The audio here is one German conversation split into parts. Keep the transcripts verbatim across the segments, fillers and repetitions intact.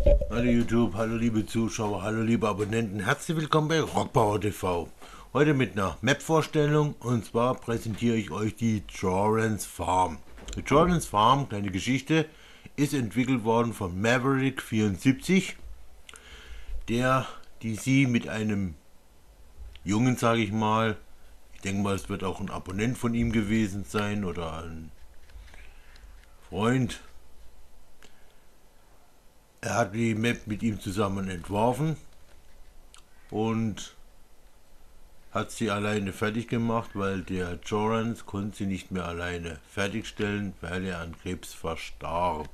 Hallo YouTube, hallo liebe Zuschauer, hallo liebe Abonnenten, herzlich willkommen bei Rockbauer T V. Heute mit einer Map-Vorstellung, und zwar präsentiere ich euch die Jorans Farm. Die Jorans Farm, kleine Geschichte, ist entwickelt worden von Maverick vierundsiebzig, der die sie mit einem Jungen, sage ich mal, ich denke mal, es wird auch ein Abonnent von ihm gewesen sein oder ein Freund. Er hat die Map mit ihm zusammen entworfen und hat sie alleine fertig gemacht, weil der Jorans konnte sie nicht mehr alleine fertigstellen, weil er an Krebs verstarb.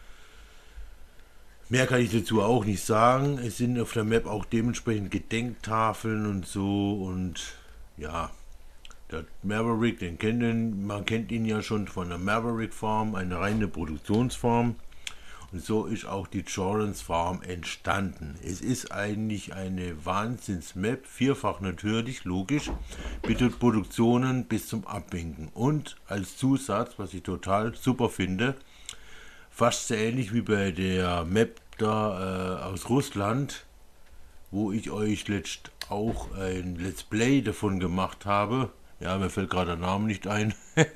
Mehr kann ich dazu auch nicht sagen. Es sind auf der Map auch dementsprechend Gedenktafeln und so, und ja, der Maverick, den kennt ihn, man kennt ihn ja schon von der Maverick Farm, eine reine Produktionsfarm. Und so ist auch die Jorans Farm entstanden. Es ist eigentlich eine Wahnsinns-Map, vierfach natürlich, logisch, mit Produktionen bis zum Abwinken. Und als Zusatz, was ich total super finde, fast so ähnlich wie bei der Map da äh, aus Russland, wo ich euch letzt auch ein Let's Play davon gemacht habe. Ja, mir fällt gerade der Name nicht ein.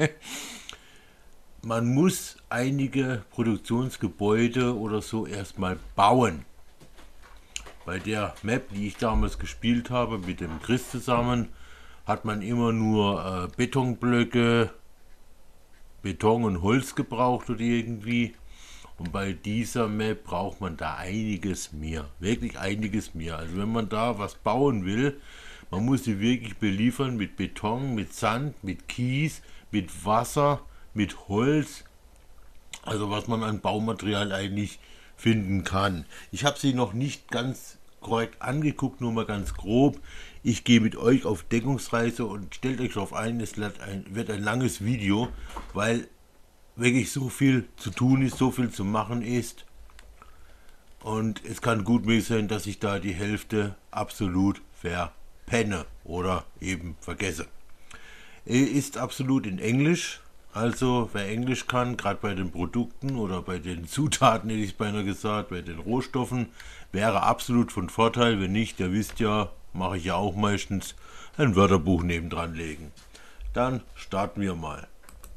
Man muss einige Produktionsgebäude oder so erstmal bauen. Bei der Map, die ich damals gespielt habe, mit dem Chris zusammen, hat man immer nur äh, Betonblöcke, Beton und Holz gebraucht oder irgendwie. Und bei dieser Map braucht man da einiges mehr. Wirklich einiges mehr. Also wenn man da was bauen will, man muss sie wirklich beliefern mit Beton, mit Sand, mit Kies, mit Wasser, mit Holz, also was man an Baumaterial eigentlich finden kann. Ich habe sie noch nicht ganz korrekt angeguckt, nur mal ganz grob. Ich gehe mit euch auf Deckungsreise und stellt euch darauf ein, es wird ein, wird ein langes Video, weil wirklich so viel zu tun ist, so viel zu machen ist. Und es kann gut möglich sein, dass ich da die Hälfte absolut verpenne oder eben vergesse. Ist absolut in Englisch. Also wer Englisch kann, gerade bei den Produkten oder bei den Zutaten, hätte ich es beinahe gesagt, bei den Rohstoffen, wäre absolut von Vorteil. Wenn nicht, ihr wisst ja, mache ich ja auch meistens, ein Wörterbuch nebendran legen. Dann starten wir mal.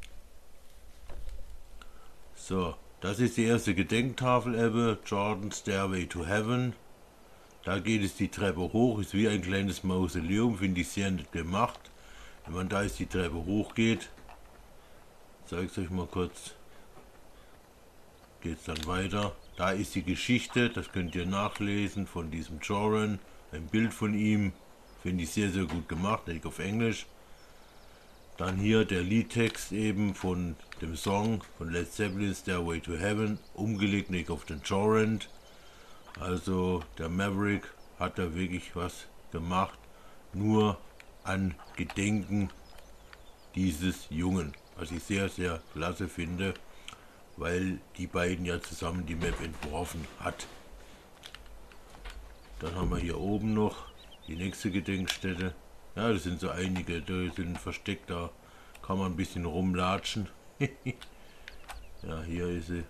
So, das ist die erste Gedenktafel, Ebbe, Jordan Stairway to Heaven. Da geht es die Treppe hoch, ist wie ein kleines Mausoleum, finde ich sehr nett gemacht. Wenn man da jetzt die Treppe hochgeht, zeige ich euch mal kurz, geht es dann weiter. Da ist die Geschichte, das könnt ihr nachlesen, von diesem Joran, ein Bild von ihm, finde ich sehr sehr gut gemacht, nicht auf Englisch. Dann hier der Liedtext eben von dem Song von Led Zeppelin, Stairway to Heaven, umgelegt nicht auf den Joran. Also der Maverick hat da wirklich was gemacht, nur an Gedenken dieses Jungen, was ich sehr sehr klasse finde, weil die beiden ja zusammen die Map entworfen hat. Dann haben wir hier oben noch die nächste Gedenkstätte. Ja, das sind so einige, die sind versteckt, da kann man ein bisschen rumlatschen. Ja, hier ist sie.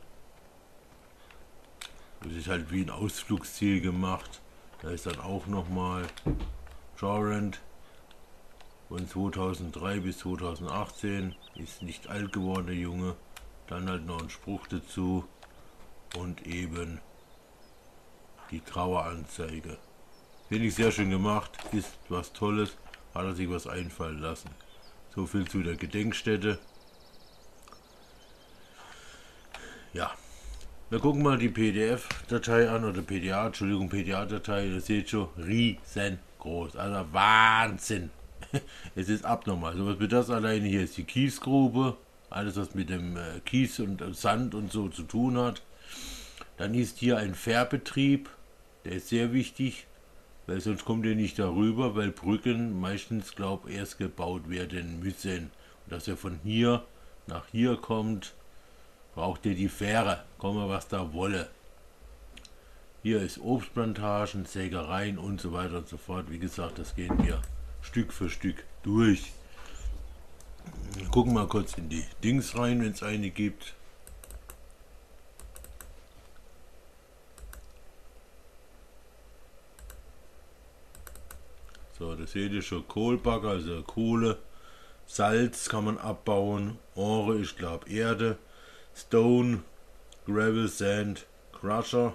Das ist halt wie ein Ausflugsziel gemacht. Da ist dann auch nochmal Joran von zweitausenddrei bis zweitausendachtzehn. Ist nicht alt geworden, der Junge. Dann halt noch ein Spruch dazu und eben die Traueranzeige. Finde ich sehr schön gemacht, ist was Tolles, hat er sich was einfallen lassen. So viel zu der Gedenkstätte. Ja, wir gucken mal die P D F-Datei an, oder P D A, Entschuldigung, P D A-Datei, ihr seht schon, riesengroß, also Wahnsinn. Es ist abnormal. So was mit das alleine hier ist die Kiesgrube, alles was mit dem äh, Kies und äh, Sand und so zu tun hat. Dann ist hier ein Fährbetrieb, der ist sehr wichtig, weil sonst kommt ihr nicht darüber, weil Brücken meistens, glaube ich, erst gebaut werden müssen. Und dass ihr von hier nach hier kommt, braucht ihr die Fähre, komme was da wolle. Hier ist Obstplantagen, Sägereien und so weiter und so fort. Wie gesagt, das gehen wir Stück für Stück durch. Gucken mal kurz in die Dings rein, wenn es eine gibt. So, das seht ihr schon, Kohlbagger, also Kohle, Salz kann man abbauen, Ore, ich glaube Erde, Stone, Gravel, Sand, Crusher,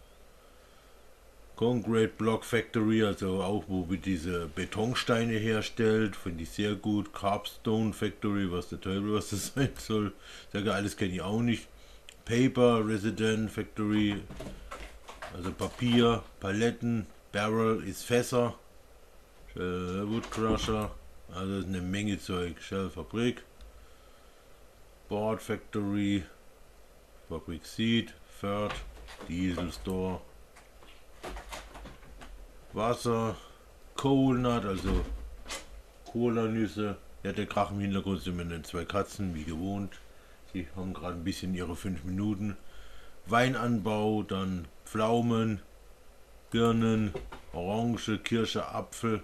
Concrete Block Factory, also auch wo wir diese Betonsteine herstellt, finde ich sehr gut. Carpstone Factory, was der Teufel was das sein soll, sehr geil, das kenne ich auch nicht. Paper Resident Factory, also Papier, Paletten, Barrel ist Fässer, Shell Wood Crusher, also ist eine Menge Zeug. Shell Fabrik, Board Factory, Fabrik Seed, Third, Diesel Store, Wasser, Coalnut, also Cola-Nüsse. Ja, der Krach im Hintergrund sind meine zwei Katzen, wie gewohnt. Sie haben gerade ein bisschen ihre fünf Minuten. Weinanbau, dann Pflaumen, Birnen, Orange, Kirsche, Apfel.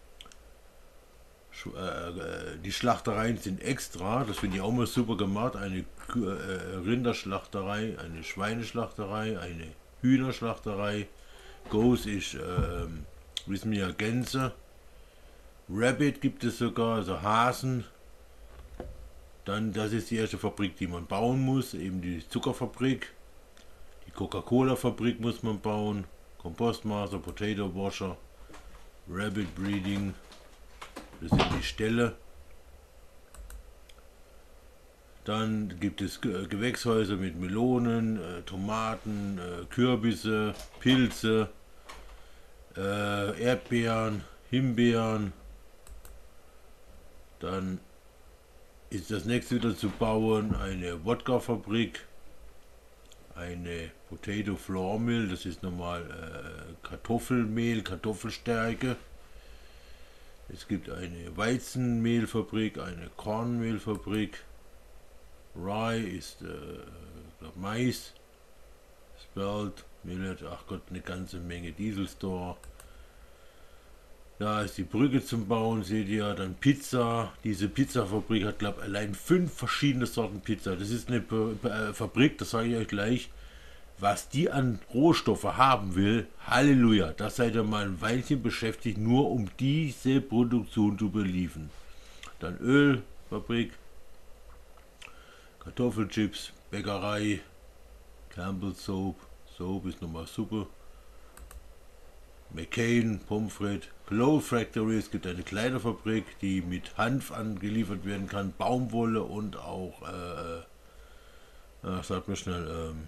Sch äh, äh, die Schlachtereien sind extra, das finde ich auch mal super gemacht. Eine Kü äh, Rinderschlachterei, eine Schweineschlachterei, eine Hühnerschlachterei. Goes ist, äh, wissen wir ja, Gänse. Rabbit gibt es sogar, also Hasen. Dann, das ist die erste Fabrik, die man bauen muss, eben die Zuckerfabrik. Die Coca-Cola-Fabrik muss man bauen. Kompostmaster, Potato Washer, Rabbit Breeding. Das sind die Ställe. Dann gibt es Gewächshäuser mit Melonen, äh, Tomaten, äh, Kürbisse, Pilze, äh, Erdbeeren, Himbeeren. Dann ist das nächste wieder zu bauen eine Wodka-Fabrik, eine Potato Flour Mill, das ist normal äh, Kartoffelmehl, Kartoffelstärke. Es gibt eine Weizenmehlfabrik, eine Kornmehlfabrik. Rye ist äh, glaub Mais, Spelt, Millet, ach Gott, eine ganze Menge. Dieselstore. Da ist die Brücke zum Bauen, seht ihr. Dann Pizza. Diese Pizzafabrik hat, glaube ich, allein fünf verschiedene Sorten Pizza. Das ist eine P P äh, Fabrik, das sage ich euch gleich. Was die an Rohstoffe haben will, Halleluja, da seid ihr mal ein Weilchen beschäftigt, nur um diese Produktion zu beliefern. Dann Ölfabrik, Kartoffelchips, Bäckerei, Campbell Soap, Soap ist nochmal Suppe, McCain, Pommes frites, Clothes Factory, es gibt eine kleine Fabrik, die mit Hanf angeliefert werden kann, Baumwolle und auch, äh, äh, sagt mir schnell, ähm,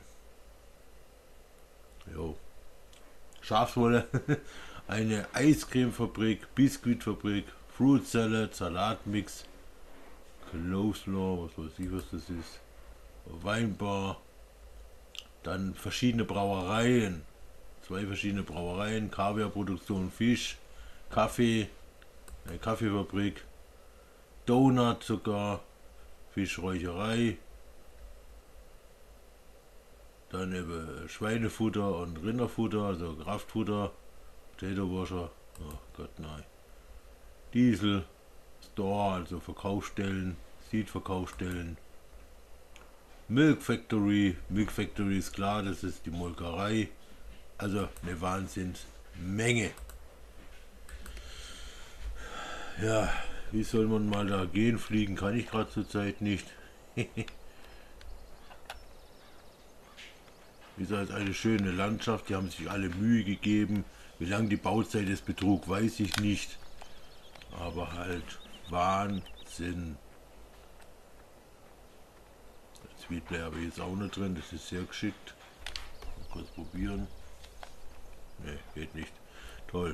jo, Schafswolle, eine Eiscremefabrik, Biskuitfabrik, Fruit Salad, Salatmix, Coleslaw, was weiß ich was das ist, Weinbar, dann verschiedene Brauereien, zwei verschiedene Brauereien, Kaviarproduktion, Fisch, Kaffee, eine Kaffeefabrik, Donut sogar, Fischräucherei, dann eben Schweinefutter und Rinderfutter, also Kraftfutter, Potato Washer, oh Gott nein, Diesel, Store, also Verkaufsstellen, Seed-Verkaufsstellen, Milk Factory, Milk Factory ist klar, das ist die Molkerei, also eine Wahnsinnsmenge. Ja, wie soll man mal da gehen? Fliegen kann ich gerade zur Zeit nicht. Wie gesagt, eine schöne Landschaft, die haben sich alle Mühe gegeben. Wie lange die Bauzeit es betrug, weiß ich nicht. Aber halt Wahnsinn. Sweetplay habe ich jetzt auch nicht drin, das ist sehr geschickt. Mal kurz probieren. Ne, geht nicht. Toll.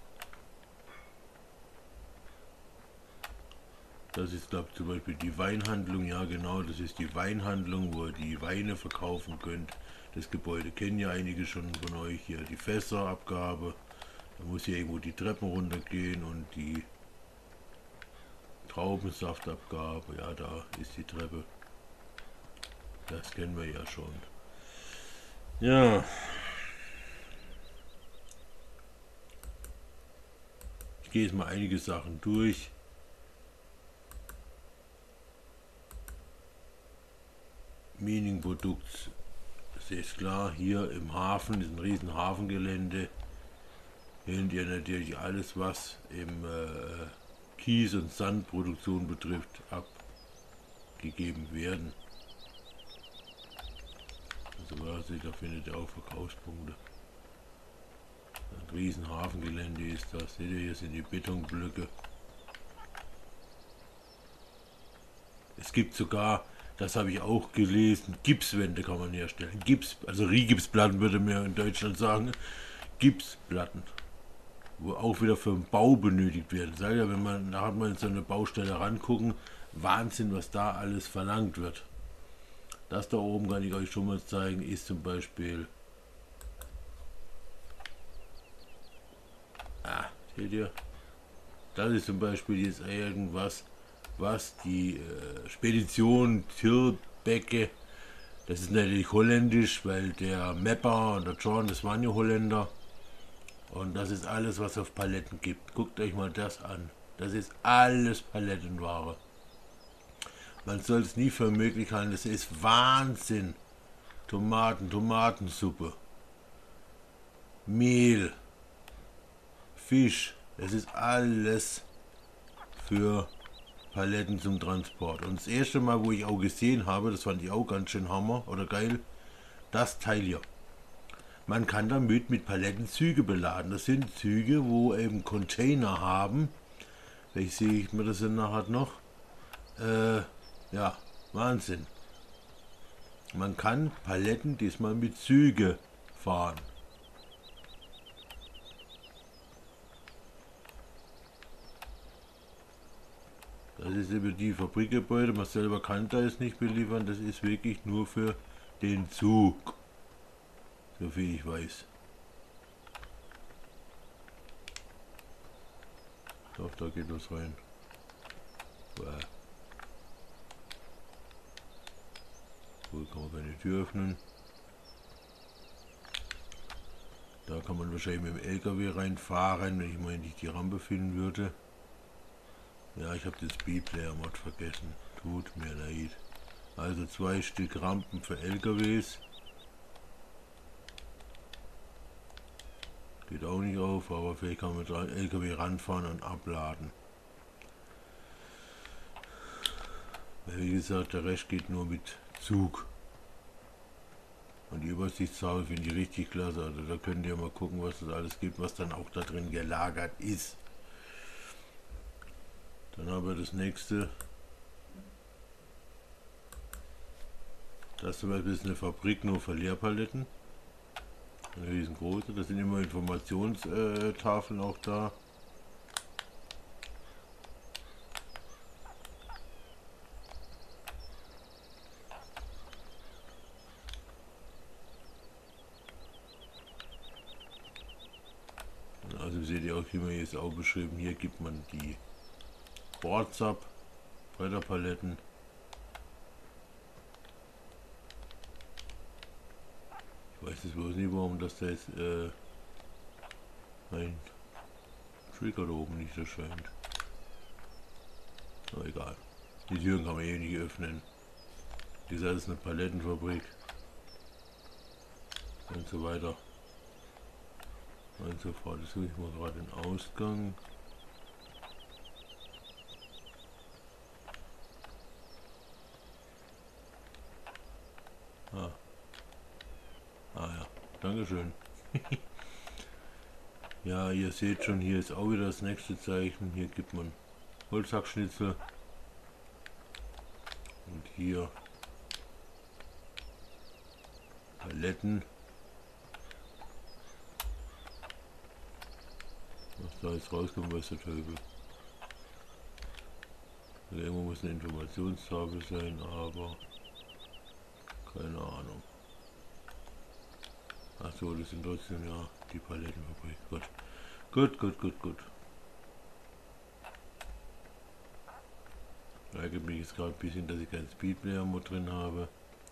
Das ist, glaube ich, zum Beispiel die Weinhandlung. Ja, genau, das ist die Weinhandlung, wo ihr die Weine verkaufen könnt. Das Gebäude kennen ja einige schon von euch. Hier die Fässerabgabe. Da muss hier irgendwo die Treppen runtergehen und die Traubensaftabgabe. Ja, da ist die Treppe. Das kennen wir ja schon. Ja. Ich gehe jetzt mal einige Sachen durch. Mining-Produkt, das ist klar, hier im Hafen, ist ein riesen Hafengelände. findet ihr natürlich alles, was im äh, Kies- und Sandproduktion betrifft, abgegeben werden. Also quasi, da findet ihr auch Verkaufspunkte. Ein riesen Hafengelände ist das. Seht ihr, hier sind die Betonblöcke. Es gibt sogar, das habe ich auch gelesen, Gipswände kann man herstellen. Gips, also Rigipsplatten würde man in Deutschland sagen. Gipsplatten, wo auch wieder für den Bau benötigt werden. Sag ja, wenn man nachher mal in so eine Baustelle rangucken, Wahnsinn, was da alles verlangt wird. Das da oben kann ich euch schon mal zeigen, ist zum Beispiel, ah, seht ihr, das ist zum Beispiel jetzt irgendwas, was die äh, Spedition Tilbecke, das ist natürlich holländisch, weil der Mapper und der John, das waren ja Holländer. Und das ist alles, was auf Paletten gibt. Guckt euch mal das an. Das ist alles Palettenware. Man soll es nie für möglich halten. Das ist Wahnsinn. Tomaten, Tomatensuppe, Mehl, Fisch. Es ist alles für Paletten zum Transport. Und das erste Mal, wo ich auch gesehen habe, das fand ich auch ganz schön Hammer oder geil, das Teil hier. Man kann damit mit Paletten Züge beladen. Das sind Züge, wo eben Container haben. Vielleicht sehe ich mir das dann nachher noch. Äh, ja, Wahnsinn. Man kann Paletten diesmal mit Züge fahren. Das ist über die Fabrikgebäude. Man selber kann da jetzt nicht beliefern. Das ist wirklich nur für den Zug. So viel ich weiß. Doch, da geht was rein. Wow. So kann man keine Tür öffnen. Da kann man wahrscheinlich mit dem L K W reinfahren, wenn ich mal nicht die Rampe finden würde. Ja, ich habe den Speedplayer-Mod vergessen. Tut mir leid. Also zwei Stück Rampen für L K Ws. Geht auch nicht auf, aber vielleicht kann man mit L K W ranfahren und abladen. Weil wie gesagt, der Rest geht nur mit Zug. Und die Übersichtshaube finde ich richtig klasse. Also da könnt ihr mal gucken, was es alles gibt, was dann auch da drin gelagert ist. Dann haben wir das nächste. Das zum Beispiel ist eine Fabrik nur für Leerpaletten. Eine riesengroße. Da sind immer Informationstafeln auch da. Also seht ihr auch, wie man hier ist auch beschrieben. Hier gibt man die Boards ab, Bretterpaletten. Ich weiß jetzt bloß nicht, warum das da jetzt äh, ein Trigger da oben nicht erscheint. Aber egal. Die Türen kann man eh nicht öffnen. Wie gesagt, das ist eine Palettenfabrik. Und so weiter. Und so fort. Jetzt suche ich mal gerade den Ausgang. Ah. Ah ja, Dankeschön. Ja, ihr seht schon, hier ist auch wieder das nächste Zeichen. Hier gibt man Holzhackschnitzel. Und hier Paletten. Was da jetzt rauskommt, weiß der Teufel. Also irgendwo muss eine Informationstafel sein, aber keine Ahnung. Achso, das sind trotzdem ja die Palettenfabrik. Gut. Gut, gut, gut, gut. Ärgert mich jetzt gerade ein bisschen, dass ich keinen Speedplayer-Mod drin habe.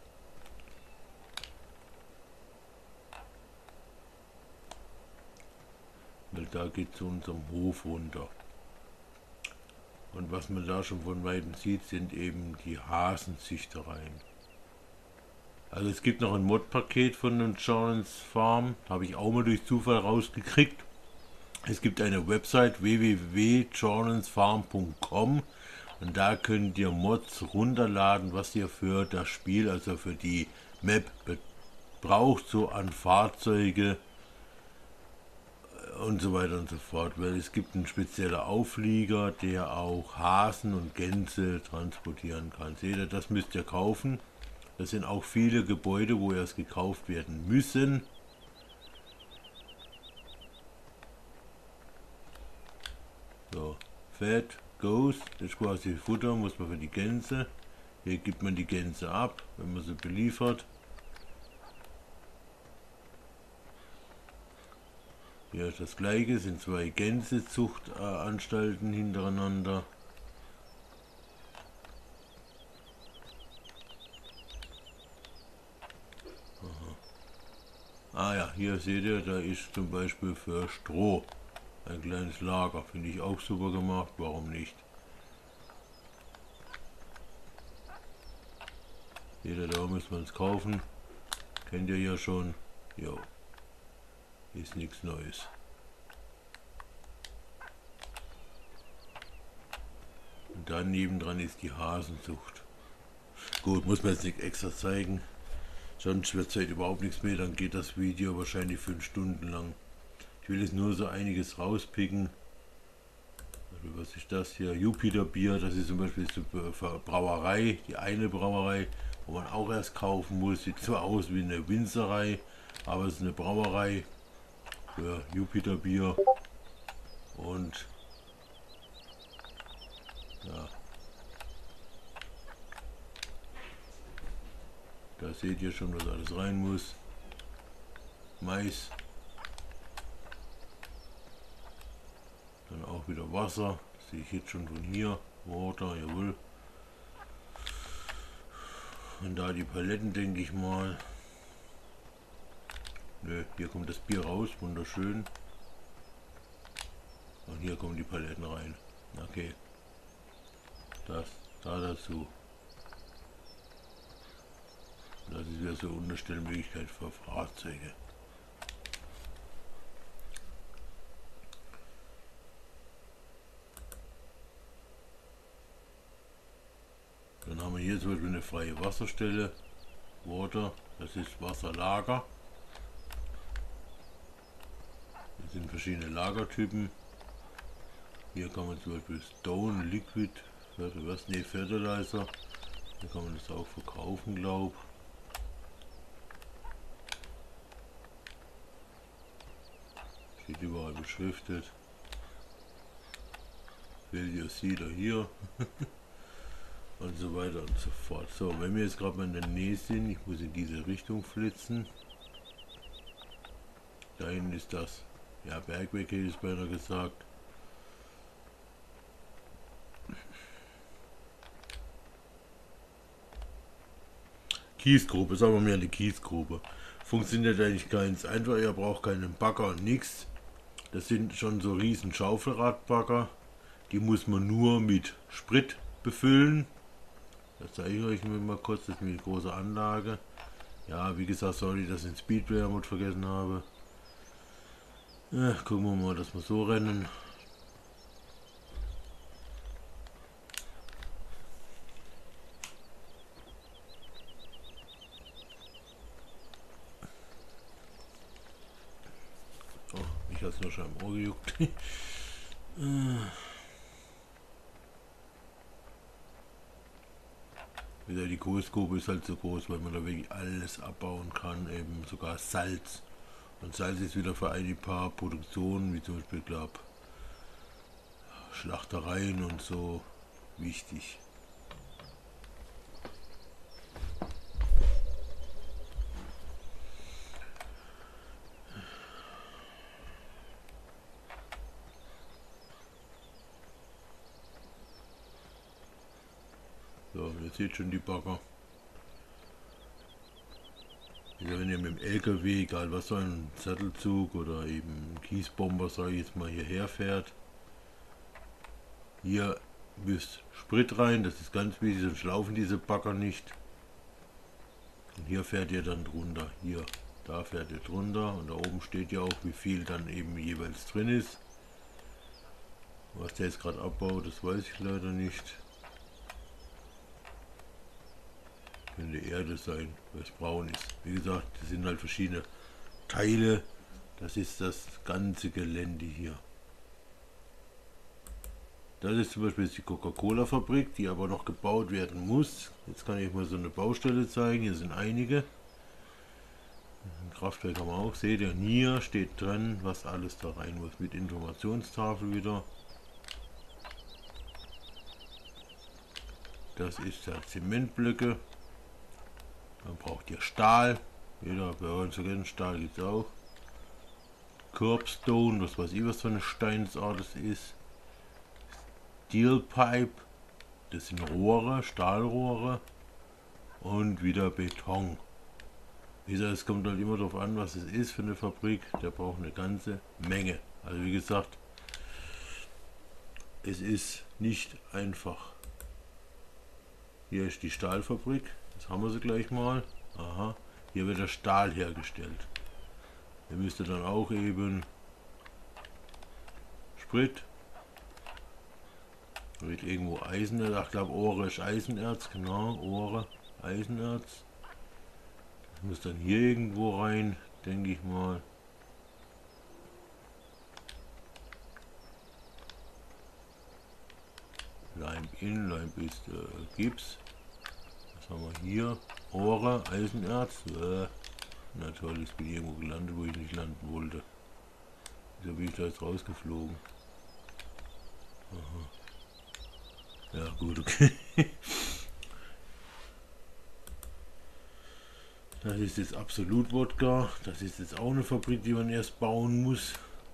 Weil da geht zu unserem Hof runter. Und was man da schon von Weitem sieht, sind eben die Hasenzüchtereien. Also es gibt noch ein Mod-Paket von den John's Farm, habe ich auch mal durch Zufall rausgekriegt. Es gibt eine Website w w w punkt jordan farm punkt com und da könnt ihr Mods runterladen, was ihr für das Spiel, also für die Map braucht, so an Fahrzeuge und so weiter und so fort, weil es gibt einen speziellen Auflieger, der auch Hasen und Gänse transportieren kann. Seht ihr, das müsst ihr kaufen. Das sind auch viele Gebäude, wo erst gekauft werden müssen. So, Fett, Ghost, das ist quasi Futter, muss man für die Gänse. Hier gibt man die Gänse ab, wenn man sie beliefert. Hier ist das gleiche, sind zwei Gänsezuchtanstalten hintereinander. Aha. Ah ja, hier seht ihr, da ist zum Beispiel für Stroh ein kleines Lager. Finde ich auch super gemacht, warum nicht? Seht ihr, da muss man es kaufen. Kennt ihr ja schon. Jo. Ist nichts Neues. Und dann nebendran ist die Hasenzucht. Gut, muss man jetzt nicht extra zeigen. Sonst wird es halt überhaupt nichts mehr. Dann geht das Video wahrscheinlich fünf Stunden lang. Ich will jetzt nur so einiges rauspicken. Also was ist das hier? Jupiter Bier, das ist zum Beispiel die Brauerei, die eine Brauerei, wo man auch erst kaufen muss. Sieht so aus wie eine Winzerei, aber es ist eine Brauerei für Jupiter Bier. Und ja, da seht ihr schon, was alles rein muss. Mais. Dann auch wieder Wasser. Das sehe ich jetzt schon von hier. Water, jawohl. Und da die Paletten, denke ich mal. Nö, hier kommt das Bier raus, wunderschön. Und hier kommen die Paletten rein. Okay. Das, da dazu. Das ist wieder so eine Unterstellmöglichkeit für Fahrzeuge. Dann haben wir hier zum Beispiel eine freie Wasserstelle. Water, das ist Wasserlager. Das sind verschiedene Lagertypen. Hier kann man zum Beispiel Stone, Liquid, was? Ne, Fertilizer. Hier kann man das auch verkaufen, glaube ich. Steht überall beschriftet. Value Seeder hier. Und so weiter und so fort. So, wenn wir jetzt gerade mal in der Nähe sind, ich muss in diese Richtung flitzen. Da hinten ist das, ja, Bergweg hätte ich beinahe gesagt. Kiesgrube, sagen wir mal eine Kiesgrube. Funktioniert eigentlich ganz einfach, ihr braucht keinen Bagger und nichts. Das sind schon so riesen Schaufelradbagger. Die muss man nur mit Sprit befüllen. Das zeige ich euch mal kurz, das ist eine große Anlage. Ja, wie gesagt, sorry, dass ich den Speedway-Mod vergessen habe. Ja, gucken wir mal, dass wir so rennen. Oh, mich hat es nur schon am Ohr gejuckt. Wieder die Kohlsgrube ist halt so groß, weil man da wirklich alles abbauen kann, eben sogar Salz. Und Salz ist wieder für ein paar Produktionen, wie zum Beispiel, glaube Schlachtereien und so, wichtig. So, ihr seht schon die Bagger. Also wenn ihr mit dem L K W, egal was, so ein Sattelzug oder eben ein Kiesbomber, sage ich jetzt mal, hierher fährt. Hier müsst Sprit rein, das ist ganz wichtig, sonst laufen diese Bagger nicht. Und hier fährt ihr dann drunter, hier, da fährt ihr drunter und da oben steht ja auch, wie viel dann eben jeweils drin ist. Was der jetzt gerade abbaut, das weiß ich leider nicht. Könnte Erde sein, weil es braun ist. Wie gesagt, das sind halt verschiedene Teile. Das ist das ganze Gelände hier. Das ist zum Beispiel die Coca-Cola-Fabrik, die aber noch gebaut werden muss. Jetzt kann ich mal so eine Baustelle zeigen. Hier sind einige. Ein Kraftwerk haben wir auch. Seht ihr, hier steht drin, was alles da rein muss. Mit Informationstafel wieder. Das ist der Zementblöcke. Dann braucht ihr Stahl. Jeder bei uns vergessen, Stahl gibt es auch. Curbstone, was weiß ich, was für eine Steinsart es ist. Steel Pipe, das sind Rohre, Stahlrohre. Und wieder Beton. Wie gesagt, es kommt halt immer darauf an, was es ist für eine Fabrik. Der braucht eine ganze Menge. Also wie gesagt, es ist nicht einfach. Hier ist die Stahlfabrik. Jetzt haben wir sie gleich mal. Aha, hier wird der Stahl hergestellt. Hier müsste dann auch eben Sprit. Da wird irgendwo Eisenerz. Ich glaube, Ohre ist Eisenerz. Genau, Ohre, Eisenerz. Das muss dann hier irgendwo rein, denke ich mal. Lime in, Lime ist äh, Gips. Was haben wir hier? Ohre, Eisenerz. Äh, na toll, ich bin irgendwo gelandet, wo ich nicht landen wollte. Wieso bin ich da jetzt rausgeflogen? Aha. Ja gut, okay. Das ist jetzt Absolut Wodka. Das ist jetzt auch eine Fabrik, die man erst bauen muss.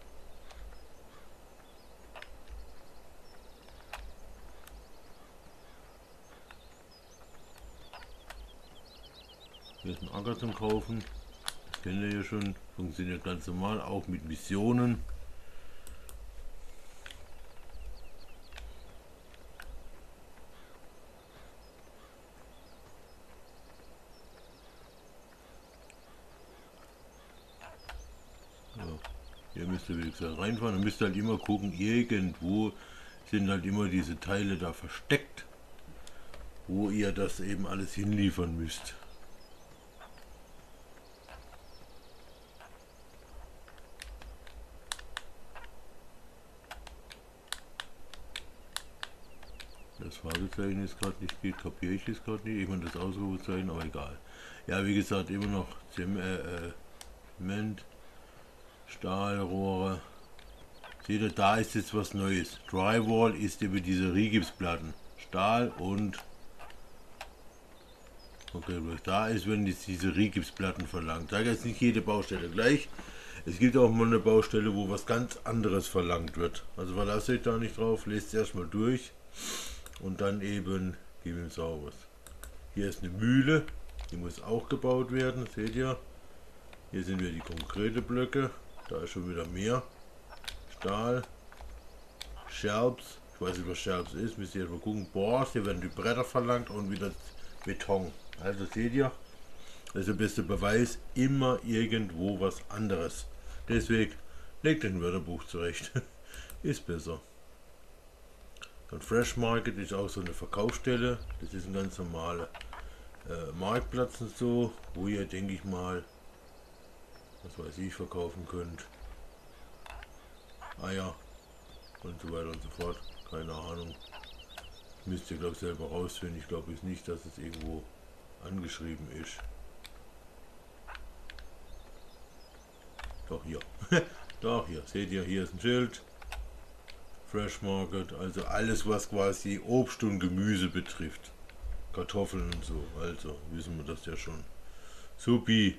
Hier ist ein Acker zum Kaufen. Das kennt ihr ja schon. Funktioniert ganz normal, auch mit Missionen. Ja. Hier müsst ihr, wie gesagt, reinfahren. Dann müsst ihr halt immer gucken, irgendwo sind halt immer diese Teile da versteckt, wo ihr das eben alles hinliefern müsst. Das Fragezeichen ist gerade nicht geht, kapiere ich es gerade nicht. Ich meine das Ausrufezeichen, aber egal. Ja, wie gesagt, immer noch Zement, Stahlrohre. Seht ihr, da ist jetzt was Neues. Drywall ist über diese Rigipsplatten. Stahl und... Okay, was da ist, wenn jetzt diese Rigipsplatten verlangt. Da ist nicht jede Baustelle gleich. Es gibt auch mal eine Baustelle, wo was ganz anderes verlangt wird. Also verlasst euch da nicht drauf, lest erstmal durch. Und dann eben geben wir sauberes. Hier ist eine Mühle, die muss auch gebaut werden, seht ihr. Hier sind wir die konkrete Blöcke, da ist schon wieder mehr. Stahl, Scherbs, ich weiß nicht was Scherbs ist, müsst ihr mal gucken. Bohrs, hier werden die Bretter verlangt und wieder Beton. Also seht ihr, das ist der beste Beweis, immer irgendwo was anderes. Deswegen legt ein Wörterbuch zurecht, ist besser. Und Fresh Market ist auch so eine Verkaufsstelle. Das ist ein ganz normaler äh, Marktplatz und so, wo ihr, denke ich mal, was weiß ich, verkaufen könnt. Eier und so weiter und so fort. Keine Ahnung. Müsst ihr, glaube ich, selber rausfinden. Ich glaube jetzt nicht, dass es irgendwo angeschrieben ist. Doch hier. Doch hier. Seht ihr, hier ist ein Schild. Fresh Market, also alles was quasi Obst und Gemüse betrifft. Kartoffeln und so, also wissen wir das ja schon. Supi.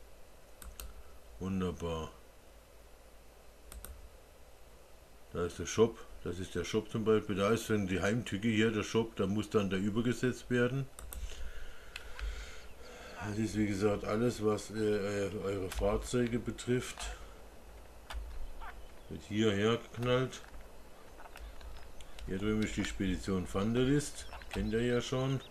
Wunderbar. Da ist der Shop, das ist der Shop zum Beispiel, da ist dann die Heimtücke hier, der Shop, da muss dann da übergesetzt werden. Das ist wie gesagt alles was äh, eure Fahrzeuge betrifft. Wird hierher geknallt. Hier drüben ist die Spedition Vanderlist, kennt ihr ja schon.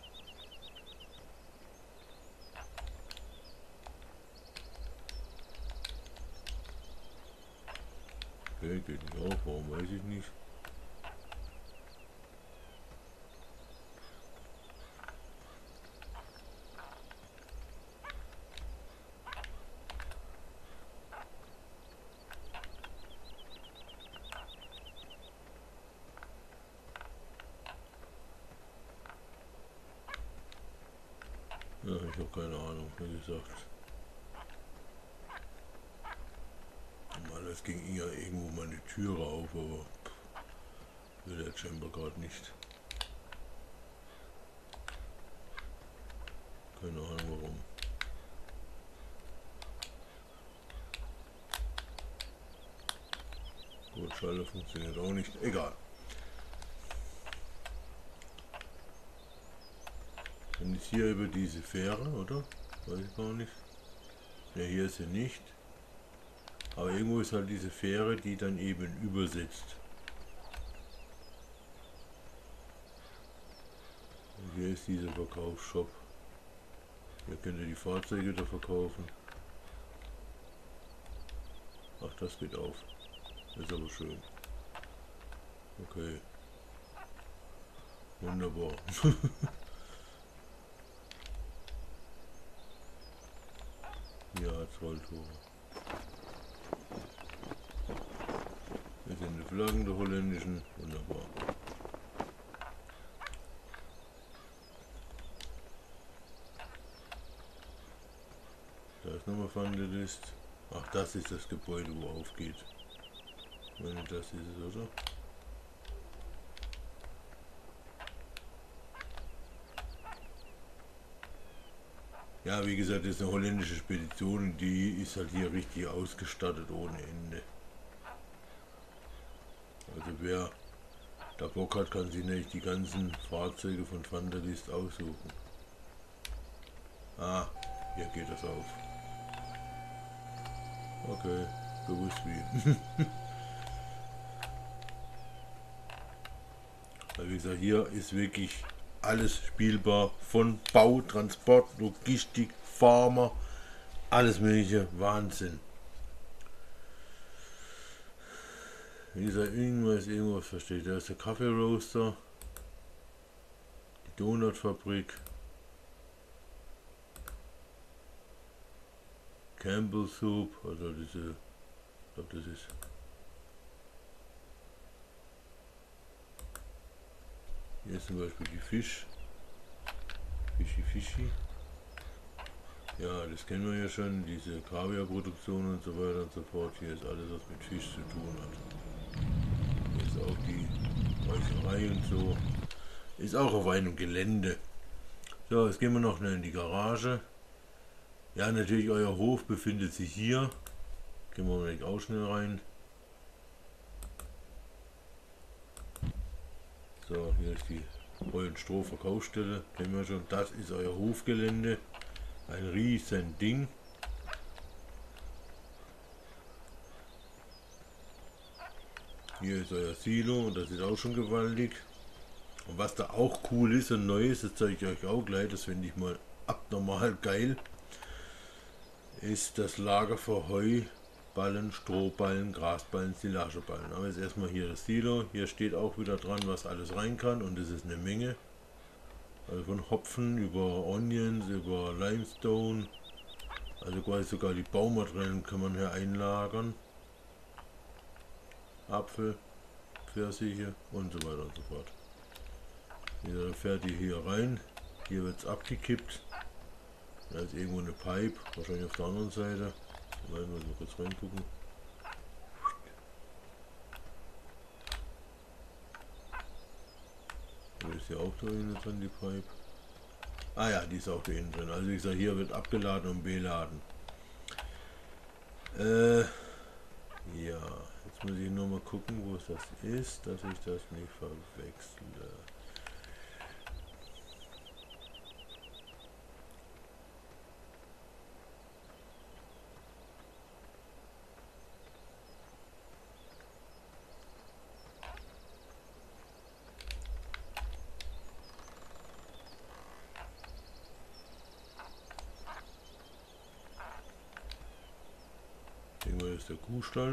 Okay, geht nicht auf, warum weiß ich nicht. Ich habe keine Ahnung, wie gesagt. Normalerweise ging ja irgendwo meine Türe auf, aber pff, will der Chamber gerade nicht. Keine Ahnung warum. Gut, Schalter funktioniert auch nicht. Egal. Dann ist hier über diese Fähre, oder? Weiß ich gar nicht. Ja, hier ist sie nicht. Aber irgendwo ist halt diese Fähre, die dann eben übersetzt. Und hier ist dieser Verkaufsshop. Hier könnt ihr die Fahrzeuge da verkaufen. Ach, das geht auf. Ist aber schön. Okay. Wunderbar. Hier hat es Rolltore. Hier sind die Flaggen der holländischen. Wunderbar. Da ist nochmal Fandelist. Ach, das ist das Gebäude, wo aufgeht. Ich meine, das ist es, oder? Ja, wie gesagt, das ist eine holländische Spedition, die ist halt hier richtig ausgestattet ohne Ende. Also wer da Bock hat, kann sich nämlich die ganzen Fahrzeuge von Fandelist aussuchen. Ah, hier geht das auf. Okay, gewusst wie. Wie gesagt, hier ist wirklich alles spielbar, von Bau, Transport, Logistik, Farmer, alles mögliche, Wahnsinn. Wie gesagt, irgendwas, irgendwas versteht. Da ist der Kaffeeroaster, die Donutfabrik, Campbell Soup, also diese, ich glaube das ist hier ist zum Beispiel die Fisch, Fischi Fischi. Ja, das kennen wir ja schon, diese Kaviarproduktion und so weiter und so fort. Hier ist alles, was mit Fisch zu tun hat. Hier ist auch die Räucherei und so. Ist auch auf einem Gelände. So, jetzt gehen wir noch schnell in die Garage. Ja, natürlich, euer Hof befindet sich hier. Gehen wir mal auch schnell rein. So, hier ist die Heu- und Stroh-Verkaufsstelle. Kennen wir schon. Das ist euer Hofgelände. Ein riesen Ding. Hier ist euer Silo und das ist auch schon gewaltig. Und was da auch cool ist und neu ist, das zeige ich euch auch gleich, das finde ich mal abnormal geil, ist das Lager für Heuballen, Strohballen, Grasballen, Silageballen. Aber jetzt erstmal hier das Silo. Hier steht auch wieder dran, was alles rein kann und das ist eine Menge. Also von Hopfen über Onions, über Limestone, also quasi sogar die Baumaterialien kann man hier einlagern. Apfel, Pfirsiche und so weiter und so fort. Dann fährt die hier rein, hier wird es abgekippt. Da ist irgendwo eine Pipe, wahrscheinlich auf der anderen Seite. Mal mal kurz reingucken. Da ist ja auch da innen drin die Pipe. Ah ja, die ist auch da innen drin. Also wie gesagt, hier wird abgeladen und beladen. Äh, ja, jetzt muss ich nur mal gucken, wo es das ist, dass ich das nicht verwechsle. Irgendwo ist der Kuhstall.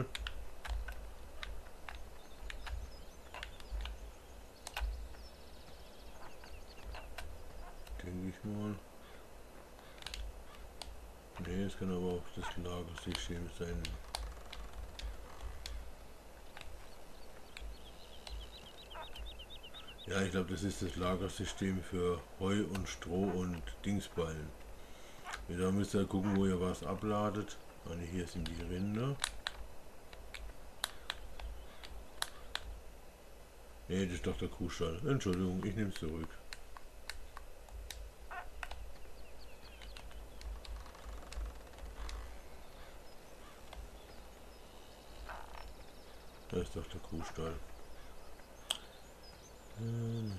Denke ich mal. Ne, es kann aber auch das Lagersystem sein. Ja, ich glaube, das ist das Lagersystem für Heu und Stroh und Dingsballen. Da müsst ihr gucken, wo ihr was abladet. Ah, ne, hier sind die Rinder. Ne, das ist doch der Kuhstall. Entschuldigung, ich nehme es zurück. Das ist doch der Kuhstall. Hm.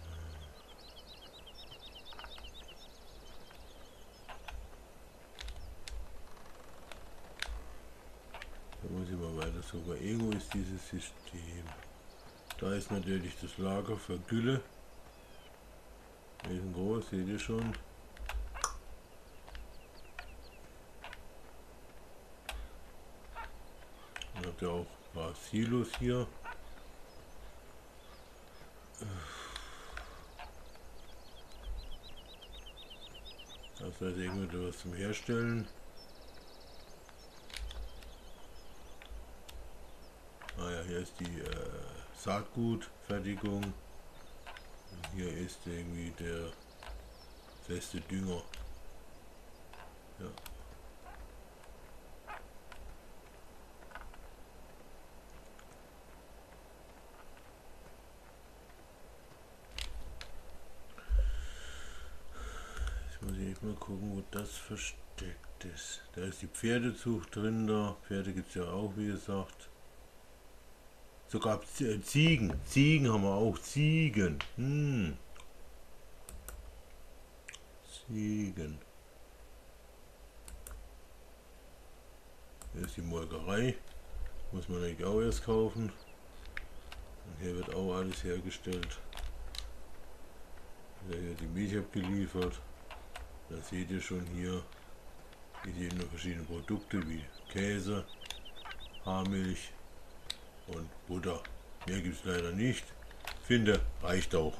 Da muss ich mal weiter suchen. Irgendwo ist dieses System. Da ist natürlich das Lager für Gülle. Riesengroß, seht ihr schon. Dann habt ihr auch ein paar Silos hier. Das heißt irgendwie was zum Herstellen. Ah ja, hier ist die äh, Saatgutfertigung. Und hier ist irgendwie der feste Dünger. Ja. Jetzt muss ich mal gucken, wo das versteckt ist. Da ist die Pferdezucht drin, da. Pferde gibt es ja auch, wie gesagt. Sogar Ziegen. Ziegen haben wir auch. Ziegen. Hm. Ziegen. Hier ist die Molkerei. Muss man eigentlich auch erst kaufen. Und hier wird auch alles hergestellt. Ja, hier die Milch abgeliefert. Da seht ihr schon hier, hier sehen noch verschiedene Produkte wie Käse, Haarmilch und Butter. Mehr gibt es leider nicht. Finde, reicht auch.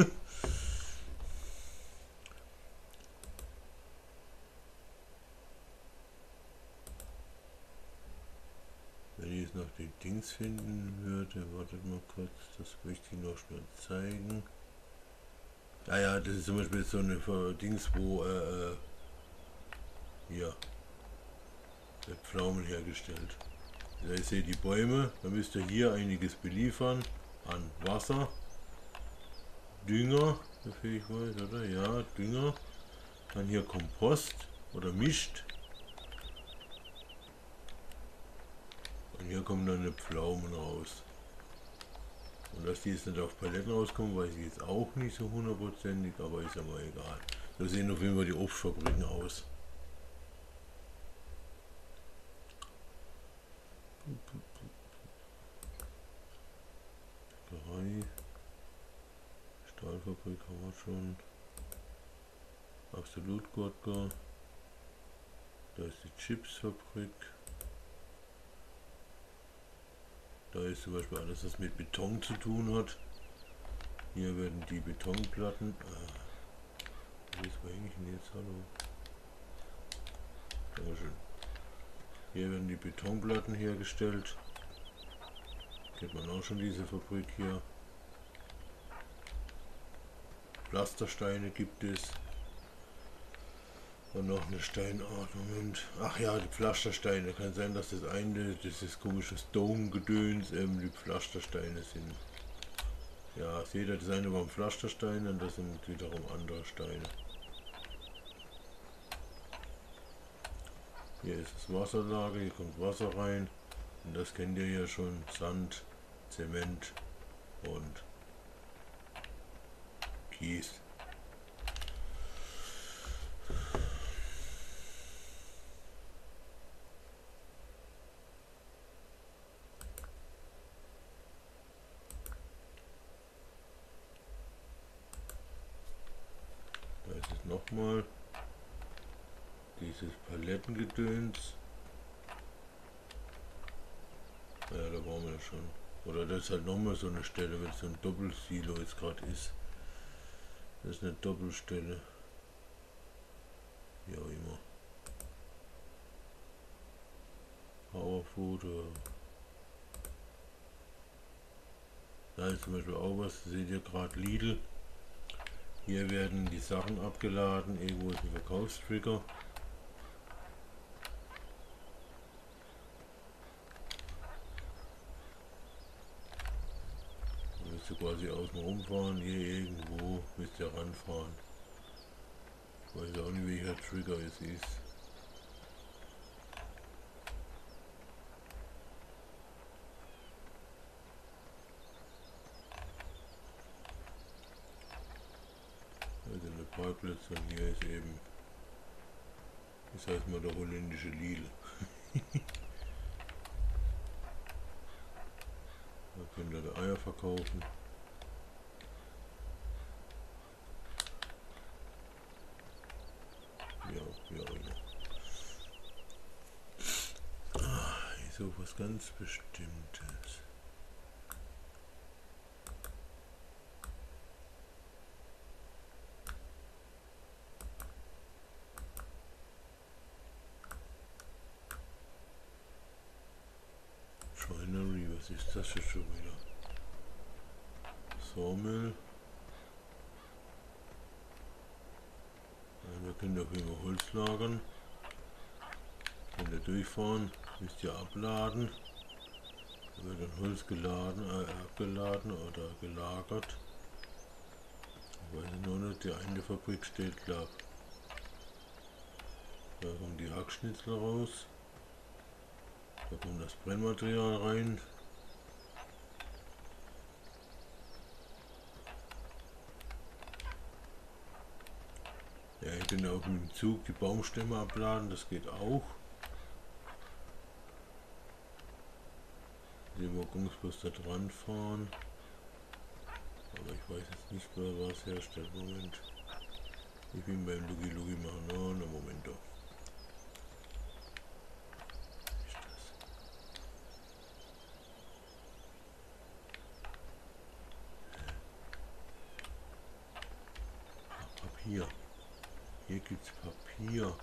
Wenn ich jetzt noch die Dings finden würde, wartet mal kurz, das möchte ich noch schnell zeigen. Ah ja, das ist zum Beispiel so eine Dings, wo äh, hier wird Pflaumen hergestellt. Da seht ihr die Bäume, da müsst ihr hier einiges beliefern an Wasser, Dünger, soviel ich weiß, oder? Ja, Dünger. Dann hier Kompost oder mischt. Und hier kommen dann die Pflaumen raus. Und dass die jetzt nicht auf Paletten rauskommen, weiß ich jetzt auch nicht so hundertprozentig, aber ist ja mal egal. So sehen auf jeden Fall die Obstfabriken aus. Bäckerei, Stahlfabrik haben wir schon. Absolut Gurtger. Da ist die Chipsfabrik. Da ist zum Beispiel alles, was mit Beton zu tun hat. Hier werden die Betonplatten. Ah, wo ist eigentlich denn jetzt? Hallo. Dankeschön. Hier werden die Betonplatten hergestellt. Kennt man auch schon diese Fabrik hier. Pflastersteine gibt es. Und noch eine Steinart. Moment. Ach ja, die Pflastersteine. Kann sein, dass das eine, dieses komische Stone-Gedöns, eben die Pflastersteine sind. Ja, seht ihr, das eine waren Pflastersteine und das sind wiederum andere Steine. Hier ist das Wasserlager, hier kommt Wasser rein. Und das kennt ihr ja schon. Sand, Zement und Kies. Da ist es nochmal dieses Palettengedöns. Ja, da waren wir schon. Oder das ist halt nochmal so eine Stelle, wenn so ein Doppelsilo jetzt gerade ist. Das ist eine Doppelstelle. Wie auch immer. Powerfood. Da ist zum Beispiel auch was, seht ihr gerade Lidl. Hier werden die Sachen abgeladen, irgendwo ist ein Verkaufstrigger. müsst ihr quasi außen rumfahren, hier irgendwo müsst ihr ranfahren. Ich weiß auch nicht, welcher Trigger es ist. Also eine Parkplatz und hier ist eben, das heißt mal der holländische Lidl. Da könnt ihr Eier verkaufen. Ja, ja, ja. Ah, so was ganz Bestimmtes. Schreinery, was ist das jetzt schon wieder? Sawmill. Ja, da könnt ihr auf jeden Fall Holz lagern. Könnt ihr durchfahren, müsst ihr abladen. Da wird dann Holz geladen, äh, abgeladen oder gelagert. Ich weiß noch nicht, die eine Fabrik steht klar. Da kommen die Hackschnitzel raus. Da kommt das Brennmaterial rein. Ja, ich kann auch mit dem Zug die Baumstämme abladen, das geht auch. Den Waggonsbus da dran fahren. Aber ich weiß jetzt nicht mehr, was herstellt. Moment. Ich bin beim Lugi Lugi machen. No, no, Moment doch. Ist das? Papier. Hier gibt's Papier.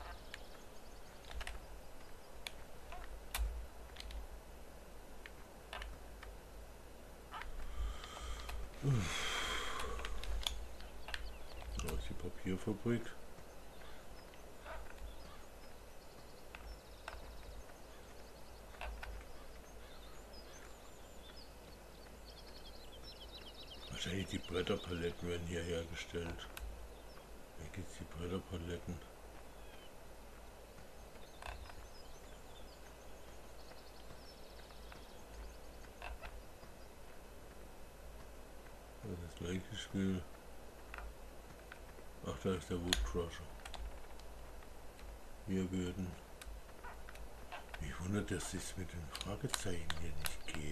Da ist die Papierfabrik. Wahrscheinlich die Bretterpaletten werden hier hergestellt. Hier gibt es die Bretterpaletten. Das ist das gleiche Spiel. Ach, da ist der Woodcrusher. Hier werden. Mich wundert, dass es mit den Fragezeichen hier nicht geht.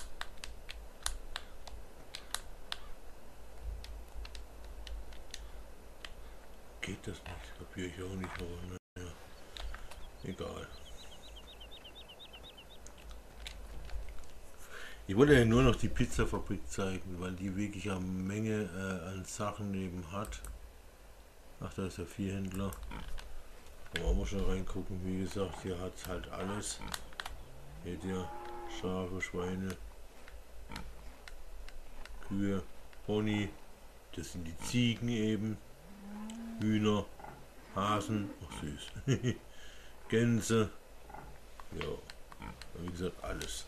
Geht das nicht? Kapiere ich auch nicht, aber naja. Egal. Ich wollte ja nur noch die Pizzafabrik zeigen, weil die wirklich eine Menge äh, an Sachen eben hat. Ach, da ist der Viehhändler. Da wollen wir schon reingucken. Wie gesagt, hier hat es halt alles. Seht ihr, Schafe, Schweine, Kühe, Pony. Das sind die Ziegen eben. Hühner, Hasen, ach süß. Gänse. Ja, wie gesagt, alles.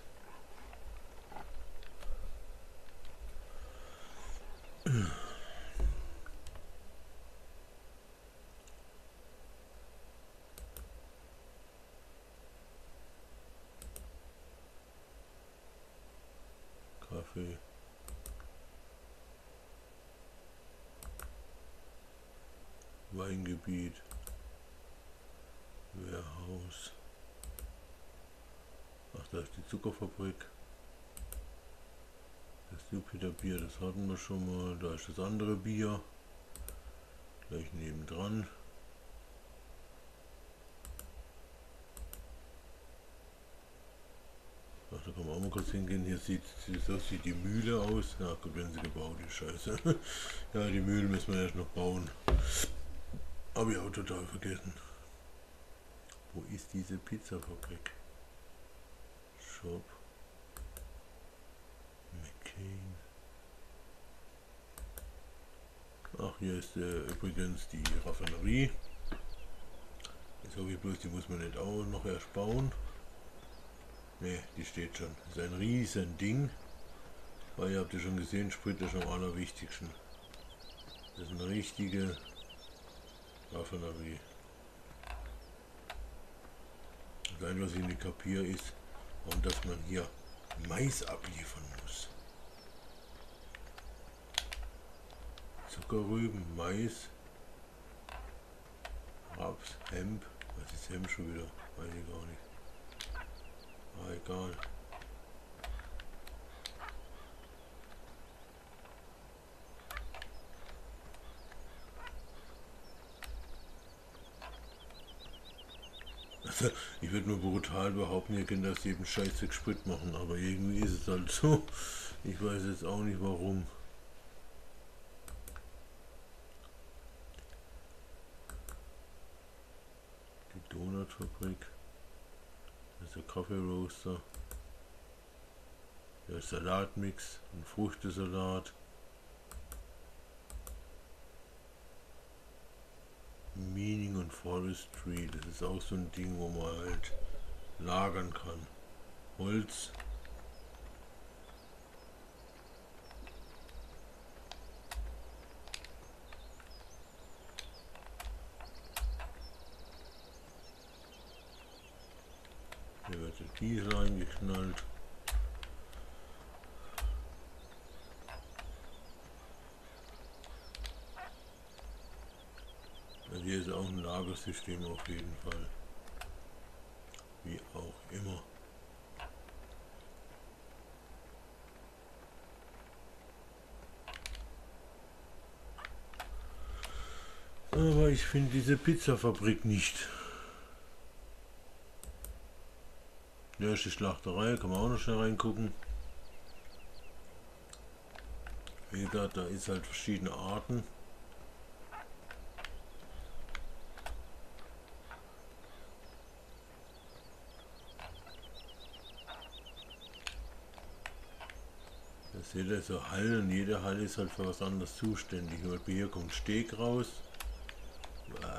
Kaffee. Weingebiet. Warehouse. Ach, da ist die Zuckerfabrik. Das Jupiter Bier, das hatten wir schon mal. Da ist das andere Bier. Gleich nebendran. Ach, da kann man auch mal kurz hingehen. Hier sieht, so sieht die Mühle aus. Na gut, wenn sie gebaut ist, scheiße. Ja, die Mühle müssen wir erst noch bauen. Habe ich auch total vergessen. Wo ist diese Pizzafabrik? Shop. McCain. Ach, hier ist äh, übrigens die Raffinerie. Jetzt hoffe ich bloß, die muss man nicht auch noch erst bauen. Ne, die steht schon. Das ist ein riesen Ding. Weil ihr habt ja schon gesehen, Sprit ist am allerwichtigsten. Das ist eine richtige Raffinerie. Das Einzige, was ich nicht kapiere, ist, warum dass man hier Mais abliefern muss. Zuckerrüben, Mais, Raps, Hemp. Was ist Hemp schon wieder? Weiß ich gar nicht. Ah, egal. Also, ich würde nur brutal behaupten, ihr könnt das eben scheiße Sprit machen, aber irgendwie ist es halt so. Ich weiß jetzt auch nicht warum. Die Donutfabrik. Das ist der Kaffeeroaster. Der Salatmix, ein Früchtesalat. Mining und Forestry, das ist auch so ein Ding, wo man halt lagern kann. Holz. Hier wird der Diesel eingeknallt. Also hier ist auch ein Lagersystem auf jeden Fall. Wie auch immer. Aber ich finde diese Pizzafabrik nicht. Da ist die Schlachterei, kann man auch noch schnell reingucken. Wie gesagt, da ist halt verschiedene Arten. Da seht ihr so Hallen und jede Halle ist halt für was anderes zuständig. Hier kommt Steak raus. Ja.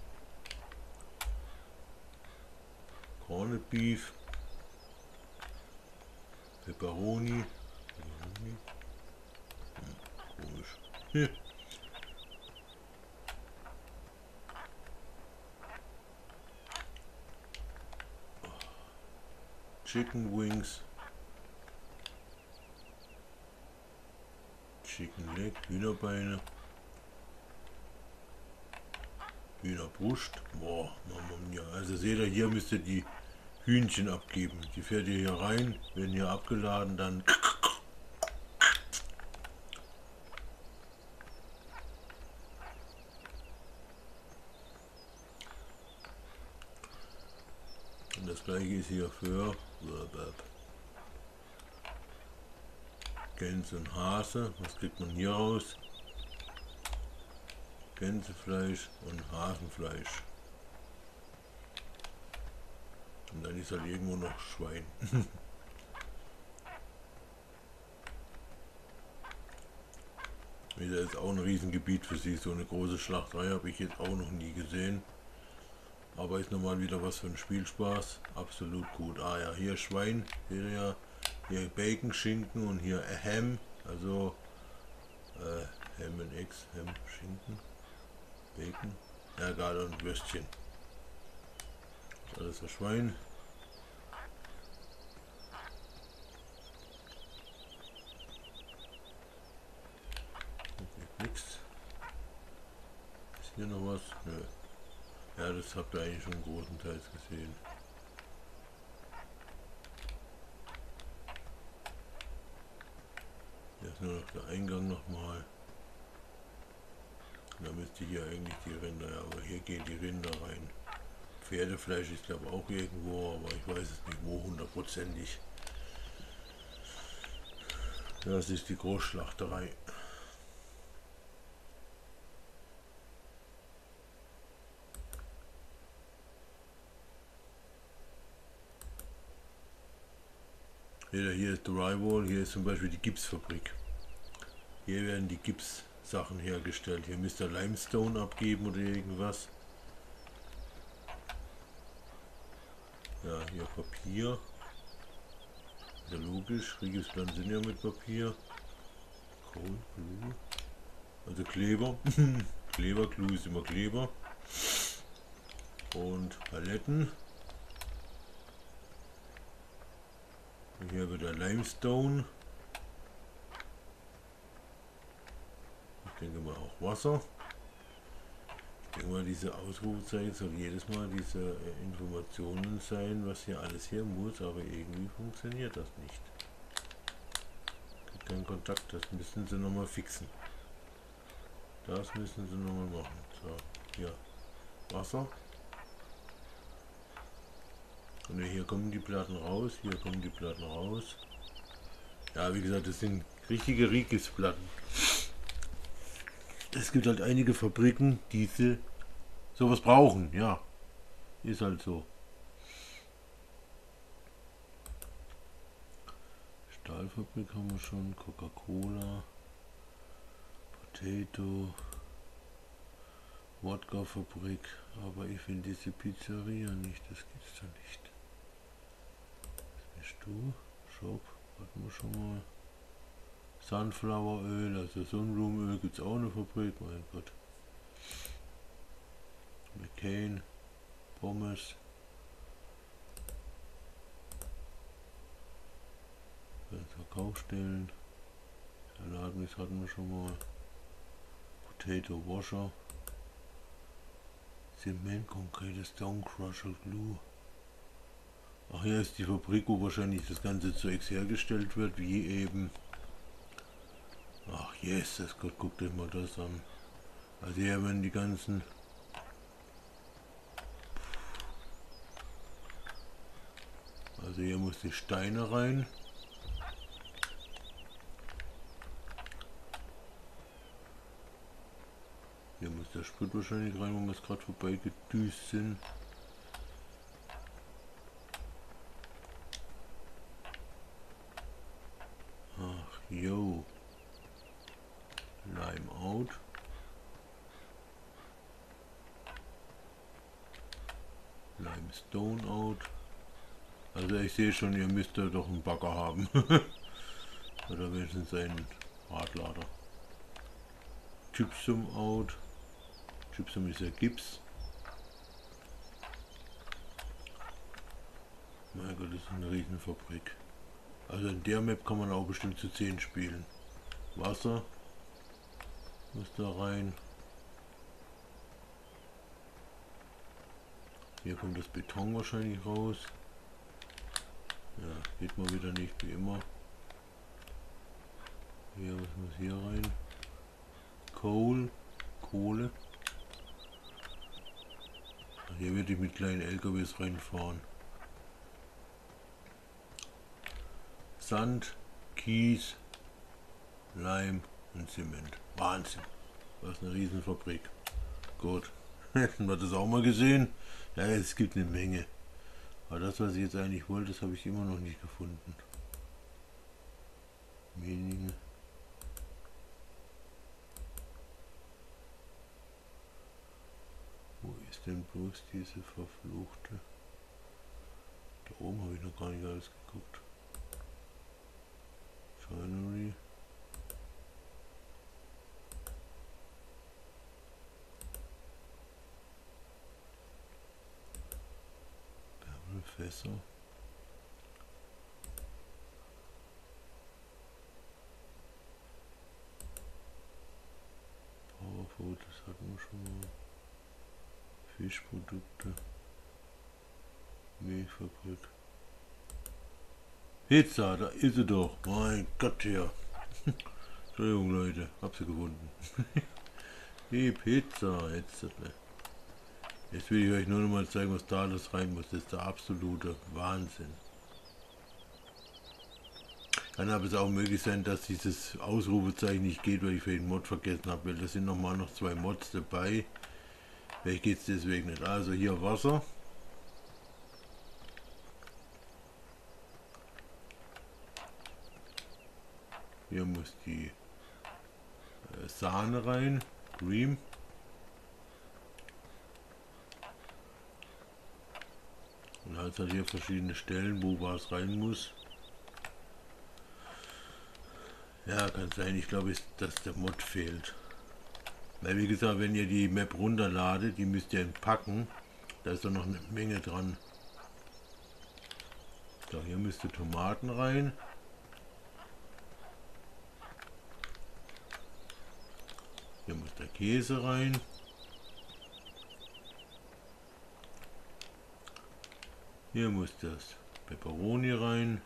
Corned Beef. Pepperoni. Hm, komisch. Hm. Chicken Wings. Chicken Leg, Hühnerbeine. Hühnerbrust. Boah, Mama mia. Also seht ihr, hier müsst ihr die Hühnchen abgeben. Die fährt ihr hier rein, werden hier abgeladen, dann und das gleiche ist hier für Gänse und Hase. Was kriegt man hier raus? Gänsefleisch und Hasenfleisch. Und dann ist halt irgendwo noch Schwein. Das ist auch ein Riesengebiet für sie. So eine große Schlachterei habe ich jetzt auch noch nie gesehen. Aber ist nochmal wieder was für ein Spielspaß. Absolut gut. Ah ja, hier Schwein. Seht ihr ja. Hier Bacon, Schinken und hier Ham. Also äh, Ham und Eggs, Ham, Schinken, Bacon. Ja, egal, und Würstchen. Das ist alles für Schwein. Nix. Ist hier noch was? Nö. Ja, das habt ihr eigentlich schon großenteils gesehen. Hier ist nur noch der Eingang nochmal. Da müsste hier eigentlich die Rinder, aber hier gehen die Rinder rein. Pferdefleisch ist glaube auch irgendwo, aber ich weiß es nicht wo hundertprozentig. Das ist die Großschlachterei. Hier ist Drywall, hier ist zum Beispiel die Gipsfabrik. Hier werden die Gipssachen hergestellt. Hier müsst ihr Limestone abgeben oder irgendwas. Ja, hier Papier. Ja, logisch, Riegelplatten sind ja mit Papier. Cold Glue. Also Kleber. Kleber, Glue ist immer Kleber. Und Paletten. Und hier wieder Limestone. Ich denke mal auch Wasser. Ich denke mal, diese Ausrufezeichen soll jedes Mal diese äh, Informationen sein, was hier alles hier muss, aber irgendwie funktioniert das nicht. Gibt keinen Kontakt, das müssen sie nochmal fixen. Das müssen sie nochmal machen. So, hier Wasser. Und hier kommen die Platten raus, hier kommen die Platten raus. Ja, wie gesagt, das sind richtige Riegelsplatten. Es gibt halt einige Fabriken, die sie sowas brauchen, ja. Ist halt so. Stahlfabrik haben wir schon, Coca-Cola, Potato, Wodka-Fabrik, aber ich finde diese Pizzeria nicht, das gibt's da nicht. Was bist du? Shop, hatten wir schon mal. Sunfloweröl, also Sonnenblumenöl gibt es auch eine Fabrik, mein Gott. McCain, Pommes. Verkaufsstellen. Salatmix hatten wir schon mal. Potato Washer. Zement, konkrete Stone Crusher Glue. Ach, hier ist die Fabrik, wo wahrscheinlich das ganze Zeugs hergestellt wird, wie eben. Ach, Jesus Gott, guckt euch mal das an. Also hier werden die ganzen Also hier muss die Steine rein. Hier muss der Sprit wahrscheinlich rein, wo wir es gerade vorbei gedüst sind. Ach, yo. Lime out. Limestone out. Also ich sehe schon, ihr müsst da doch einen Bagger haben. Oder wenigstens einen Radlader. Gypsum out. Gypsum ist ja Gips. Mein Gott, das ist eine Riesenfabrik. Also in der Map kann man auch bestimmt zu zehn spielen. Wasser muss da rein. Hier kommt das Beton wahrscheinlich raus. Ja, geht mal wieder nicht wie immer. Hier, was muss hier rein? Coal, Kohle. Hier werde ich mit kleinen L K Ws reinfahren. Sand, Kies, Leim und Zement. Wahnsinn. Was eine Riesenfabrik. Gut. Hätten wir das auch mal gesehen? Ja, es gibt eine Menge. Aber das, was ich jetzt eigentlich wollte, das habe ich immer noch nicht gefunden. Meningen. Wo ist denn bloß diese verfluchte? Da oben habe ich noch gar nicht alles geguckt. Joinery. Fässer. Powerfood, das hatten wir schon mal. Fischprodukte. Milchfabrik. Pizza, da ist sie doch. Mein Gott, ja. Entschuldigung, Leute, hab sie gefunden. Die Pizza, jetzt. Jetzt will ich euch nur noch mal zeigen, was da alles rein muss. Das ist der absolute Wahnsinn. Kann aber es auch möglich sein, dass dieses Ausrufezeichen nicht geht, weil ich für den Mod vergessen habe. Weil da sind noch mal noch zwei Mods dabei. Vielleicht geht es deswegen nicht. Also hier Wasser. Hier muss die äh, Sahne rein. Cream. Und halt hat hier verschiedene Stellen, wo was rein muss. Ja, kann sein. Ich glaube, dass der Mod fehlt. Weil wie gesagt, wenn ihr die Map runterladet, die müsst ihr entpacken. Da ist doch noch eine Menge dran. So, hier müsste Tomaten rein. Hier muss der Käse rein. Hier muss das Peperoni rein.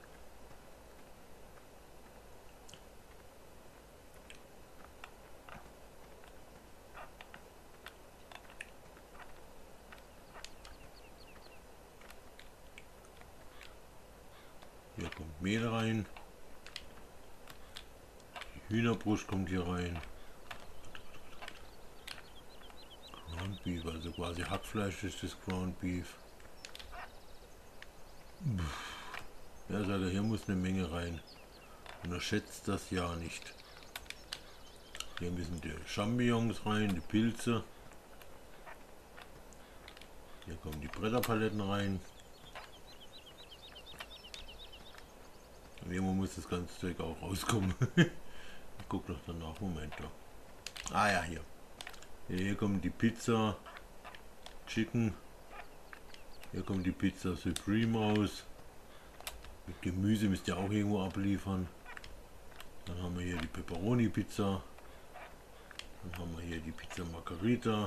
Hier kommt Mehl rein. Die Hühnerbrust kommt hier rein. Ground Beef, also quasi Hackfleisch ist das Ground Beef. Ja, sagt er, hier muss eine Menge rein. Unterschätzt das ja nicht. Hier müssen die Champignons rein, die Pilze. Hier kommen die Bretterpaletten rein. Und irgendwo muss das ganze Zeug auch rauskommen. Ich guck noch danach. Moment doch. Ah ja, hier. Hier kommt die Pizza Chicken. Hier kommt die Pizza Supreme raus. Mit Gemüse müsst ihr auch irgendwo abliefern. Dann haben wir hier die Pepperoni Pizza. Dann haben wir hier die Pizza Margherita.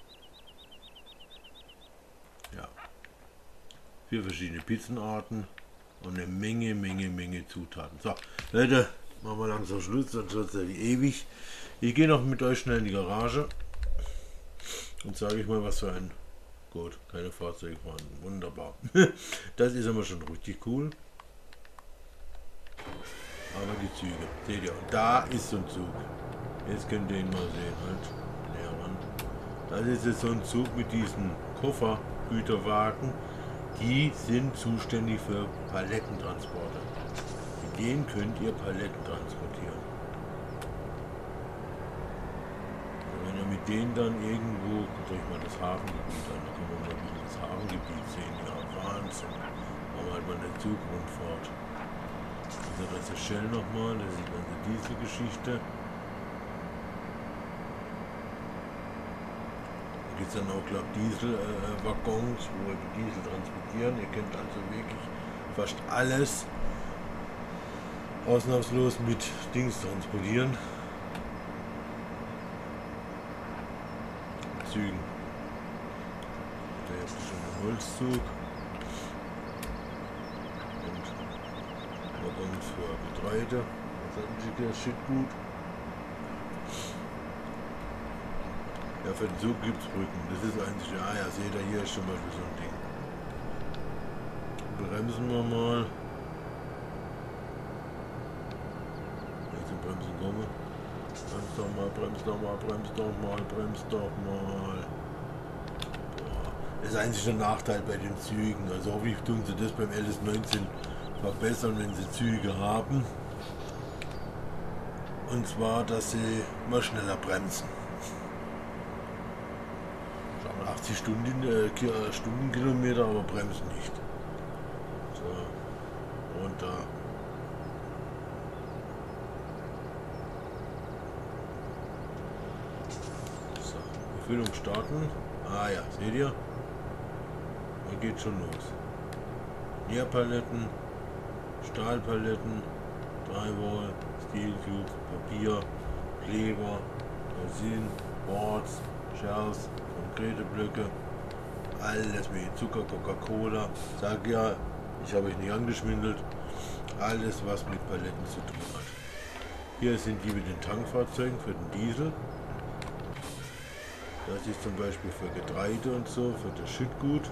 Ja. Vier verschiedene Pizzenarten. Und eine Menge, Menge, Menge Zutaten. So, Leute, machen wir langsam Schluss, sonst wird es ja wie ewig. Ich gehe noch mit euch schnell in die Garage und sage ich mal, was für ein... Gut, keine Fahrzeuge vorhanden. Wunderbar. Das ist immer schon richtig cool. Aber die Züge, seht ihr, und da ist so ein Zug. Jetzt könnt ihr ihn mal sehen, halt näher ran. Das ist jetzt so ein Zug mit diesen Koffergüterwagen. Die sind zuständig für Palettentransporte. Mit denen könnt ihr Paletten transportieren. Und wenn ihr mit denen dann irgendwo, guckt euch mal das Hafengebiet an, da kann man mal ein bisschen das Hafengebiet sehen. Ja, Wahnsinn. Machen wir halt mal eine Zugrundfahrt. Also das ist Shell nochmal, das ist die ganze Dieselgeschichte. Da gibt es dann auch, glaube ich, Dieselwaggons, äh, wo wir die Diesel transportieren. Ihr könnt also wirklich fast alles ausnahmslos mit Dings transportieren. Zügen. Da ist schon ein Holzzug. Und Waggons für Getreide. Das ist ein Shitgut. Ja, für den Zug gibt es Brücken. Das ist eigentlich, ah ja, seht ihr, hier ist zum Beispiel so ein Ding. Bremsen wir mal. Jetzt zum Bremsen kommen. Bremst doch mal, bremst doch mal, bremst doch mal, bremst doch mal. Boah. Das ist eigentlich der Nachteil bei den Zügen. Also hoffentlich tun sie das beim L S neunzehn verbessern, wenn sie Züge haben. Und zwar, dass sie mal schneller bremsen. achtzig Stunden, äh, Stundenkilometer, aber bremsen nicht. So, runter. So, Befüllung starten. Ah ja, seht ihr? Da geht schon los. Nährpaletten, Stahlpaletten, Drywall, Steel Tubes, Papier, Kleber, Resin, Boards, Shells, konkrete Blöcke, alles mit Zucker, Coca-Cola. Sag ja, ich habe euch nicht angeschwindelt. Alles, was mit Paletten zu tun hat. Hier sind die mit den Tankfahrzeugen für den Diesel. Das ist zum Beispiel für Getreide und so, für das Schüttgut.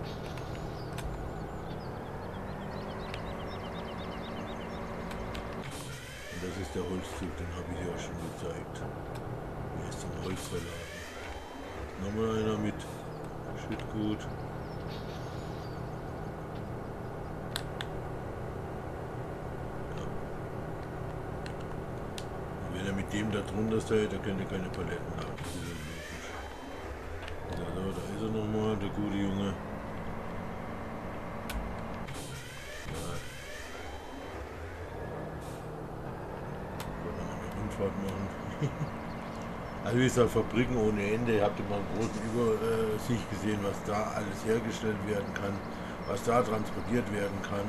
Und das ist der Holzzug, den habe ich ja schon gezeigt. Hier ist ein Holzverladen. Nochmal einer mit Schüttgut. Ja. Und wenn ihr mit dem da drunter seid, da könnt ihr keine Paletten haben. Das ist ja logisch. Also, da ist er nochmal, der gute Junge. Ja. Rundfahrt machen. Also wie gesagt, Fabriken ohne Ende. Ihr habt immer einen großen Übersicht gesehen, was da alles hergestellt werden kann, was da transportiert werden kann.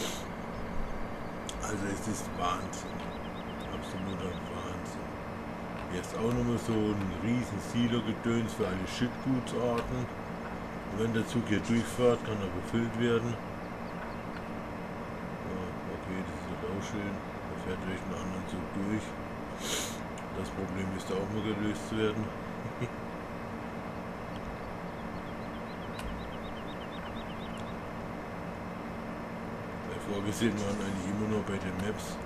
Also es ist Wahnsinn. Absoluter Wahnsinn. Hier ist auch nochmal so ein riesen Silo-Gedöns für alle Schüttgutsarten. Und wenn der Zug hier durchfährt, kann er befüllt werden. Ja, okay, das ist halt auch schön. Er fährt durch einen anderen Zug durch. Das Problem müsste auch mal gelöst werden. Vorgesehen waren eigentlich immer nur bei den Maps,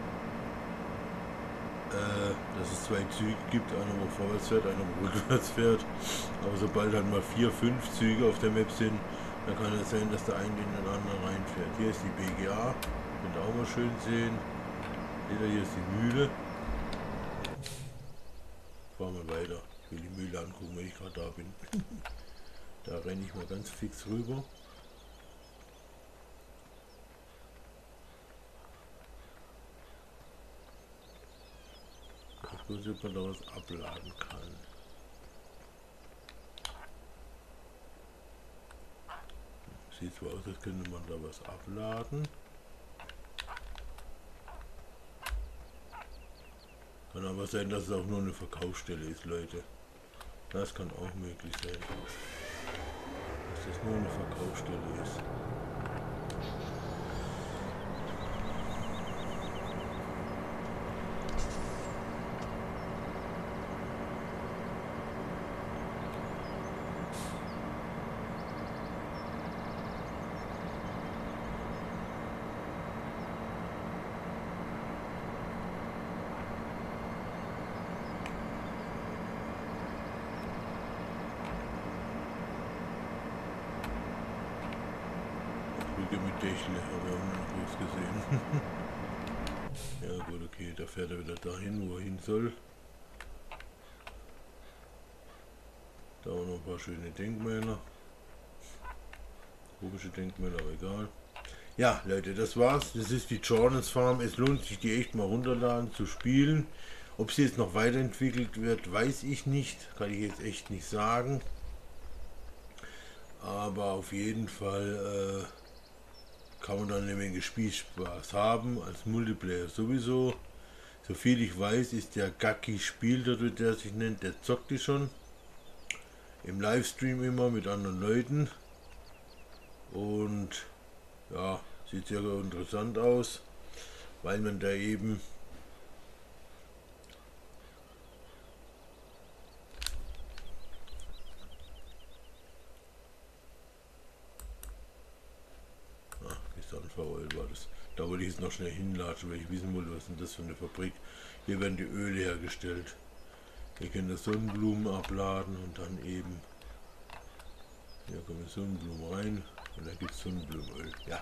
äh, dass es zwei Züge gibt, einer wo vorwärts fährt, einer wo rückwärts fährt. Aber sobald halt mal vier, fünf Züge auf der Map sind, dann kann es sein, dass der eine in den anderen reinfährt. Hier ist die B G A, könnt ihr auch mal schön sehen. Hier ist die Mühle. Fahren wir weiter. Ich will die Mühle angucken, wenn ich gerade da bin. Da renne ich mal ganz fix rüber. Ich weiß nicht, ob man da was abladen kann. Sieht so aus, als könnte man da was abladen. Kann aber sein, dass es auch nur eine Verkaufsstelle ist, Leute. Das kann auch möglich sein. Dass das nur eine Verkaufsstelle ist. Mit Dächle, aber wir haben noch nichts gesehen. Ja gut, okay, da fährt er wieder dahin, wo er hin soll. Da auch noch ein paar schöne Denkmäler. Komische Denkmäler, aber egal. Ja, Leute, das war's. Das ist die Jordan's Farm. Es lohnt sich, die echt mal runterladen, zu spielen. Ob sie jetzt noch weiterentwickelt wird, weiß ich nicht. Kann ich jetzt echt nicht sagen. Aber auf jeden Fall äh, kann man dann eine Menge Spielspaß haben. Als Multiplayer sowieso. Soviel ich weiß, ist der Gacki Spiel, der sich nennt, der zockt die schon. Im Livestream immer mit anderen Leuten. Und ja, sieht sehr interessant aus, weil man da eben ah, Gesamtverroll war das. Da wollte ich jetzt noch schnell hinlatschen, weil ich wissen wollte, was ist denn das für eine Fabrik. Hier werden die Öle hergestellt. Hier können das Sonnenblumen abladen und dann eben hier kommen Sonnenblumen rein und da gibt es Sonnenblumenöl. Ja.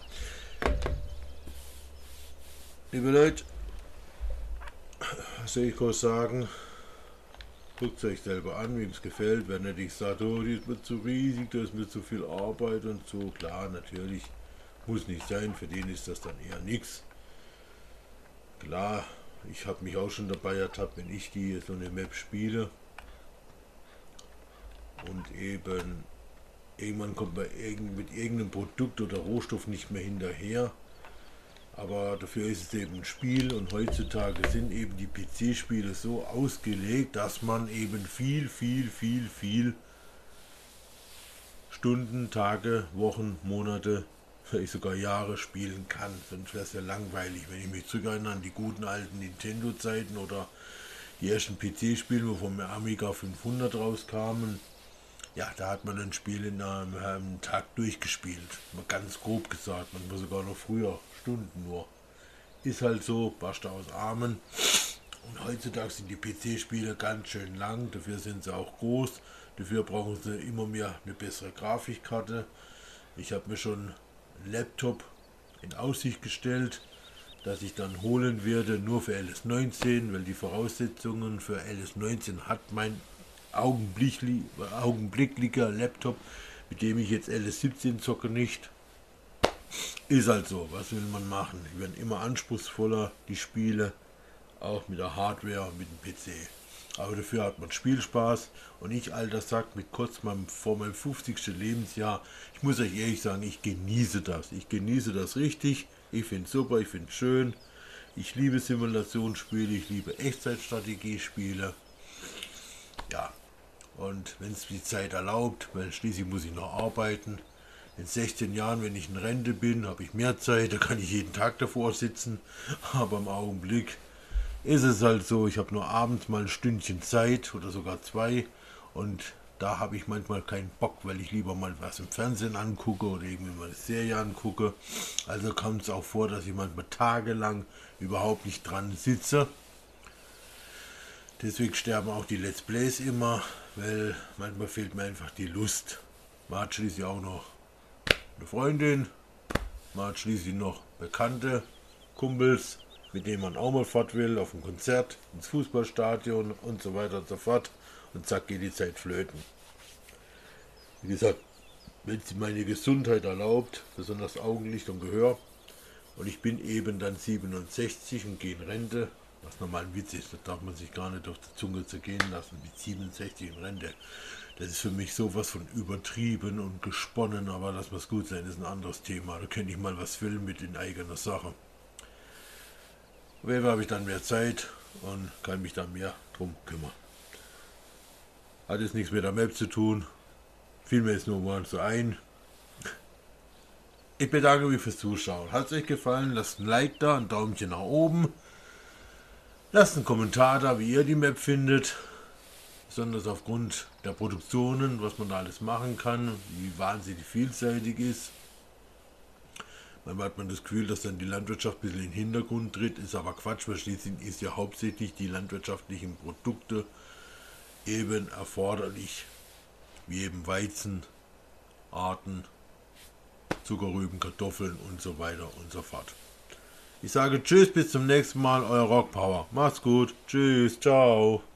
Liebe Leute, was soll ich kurz sagen? Guckt es euch selber an, wem es gefällt. Wenn nicht ich sage, oh, die ist mir zu riesig, da ist mir zu viel Arbeit und so. Klar, natürlich muss nicht sein, für den ist das dann eher nichts. Klar, ich habe mich auch schon dabei ertappt, wenn ich die so eine Map spiele und eben irgendwann kommt man mit irgendeinem Produkt oder Rohstoff nicht mehr hinterher. Aber dafür ist es eben ein Spiel und heutzutage sind eben die P C-Spiele so ausgelegt, dass man eben viel, viel, viel, viel Stunden, Tage, Wochen, Monate, vielleicht sogar Jahre spielen kann. Sonst wäre es ja langweilig, wenn ich mich zurückerinnere an die guten alten Nintendo-Zeiten oder die ersten P C-Spiele, wo vom Amiga fünfhundert rauskamen. Ja, da hat man ein Spiel in einem, einem Tag durchgespielt. Mal ganz grob gesagt, manchmal sogar noch früher, Stunden nur. Ist halt so, Basta aus Armen. Und heutzutage sind die P C-Spiele ganz schön lang, dafür sind sie auch groß. Dafür brauchen sie immer mehr eine bessere Grafikkarte. Ich habe mir schon einen Laptop in Aussicht gestellt, dass ich dann holen werde, nur für L S neunzehn, weil die Voraussetzungen für L S neunzehn hat mein augenblicklich, augenblicklicher Laptop, mit dem ich jetzt L S siebzehn zocke, nicht. Ist halt so, was will man machen? Die werden immer anspruchsvoller, die Spiele, auch mit der Hardware, mit dem P C. Aber dafür hat man Spielspaß und ich, alter Sack, mit kurz meinem, vor meinem fünfzigsten Lebensjahr, ich muss euch ehrlich sagen, ich genieße das. Ich genieße das richtig. Ich finde es super, ich finde es schön. Ich liebe Simulationsspiele, ich liebe Echtzeitstrategiespiele. Ja, und wenn es die Zeit erlaubt, weil schließlich muss ich noch arbeiten. In sechzehn Jahren, wenn ich in Rente bin, habe ich mehr Zeit, da kann ich jeden Tag davor sitzen. Aber im Augenblick ist es halt so, ich habe nur abends mal ein Stündchen Zeit oder sogar zwei. Und da habe ich manchmal keinen Bock, weil ich lieber mal was im Fernsehen angucke oder irgendwie mal eine Serie angucke. Also kommt es auch vor, dass ich manchmal tagelang überhaupt nicht dran sitze. Deswegen sterben auch die Let's Plays immer, weil manchmal fehlt mir einfach die Lust. Man hat schließlich auch noch eine Freundin, man hat schließlich noch bekannte Kumpels, mit denen man auch mal fort will, auf ein Konzert, ins Fußballstadion und so weiter und so fort. Und zack geht die Zeit flöten. Wie gesagt, wenn sie meine Gesundheit erlaubt, besonders Augenlicht und Gehör, und ich bin eben dann siebenundsechzig und gehe in Rente, was normal ein Witz ist, das darf man sich gar nicht auf die Zunge zergehen lassen, mit siebenundsechzig in Rente. Das ist für mich sowas von übertrieben und gesponnen, aber das muss gut sein, ist ein anderes Thema. Da könnte ich mal was filmen mit in eigener Sache. Auf jeden Fall habe ich dann mehr Zeit und kann mich dann mehr drum kümmern. Hat jetzt nichts mit der Map zu tun, fiel mir jetzt nur mal so ein. Ich bedanke mich fürs Zuschauen. Hat es euch gefallen? Lasst ein Like da, ein Daumen nach oben. Lasst einen Kommentar da, wie ihr die Map findet. Besonders aufgrund der Produktionen, was man da alles machen kann, wie wahnsinnig vielseitig ist. Manchmal hat man das Gefühl, dass dann die Landwirtschaft ein bisschen in den Hintergrund tritt, ist aber Quatsch, weil schließlich ist ja hauptsächlich die landwirtschaftlichen Produkte eben erforderlich, wie eben Weizen, Arten, Zuckerrüben, Kartoffeln und so weiter und so fort. Ich sage Tschüss, bis zum nächsten Mal, euer Rockpower. Macht's gut, tschüss, ciao.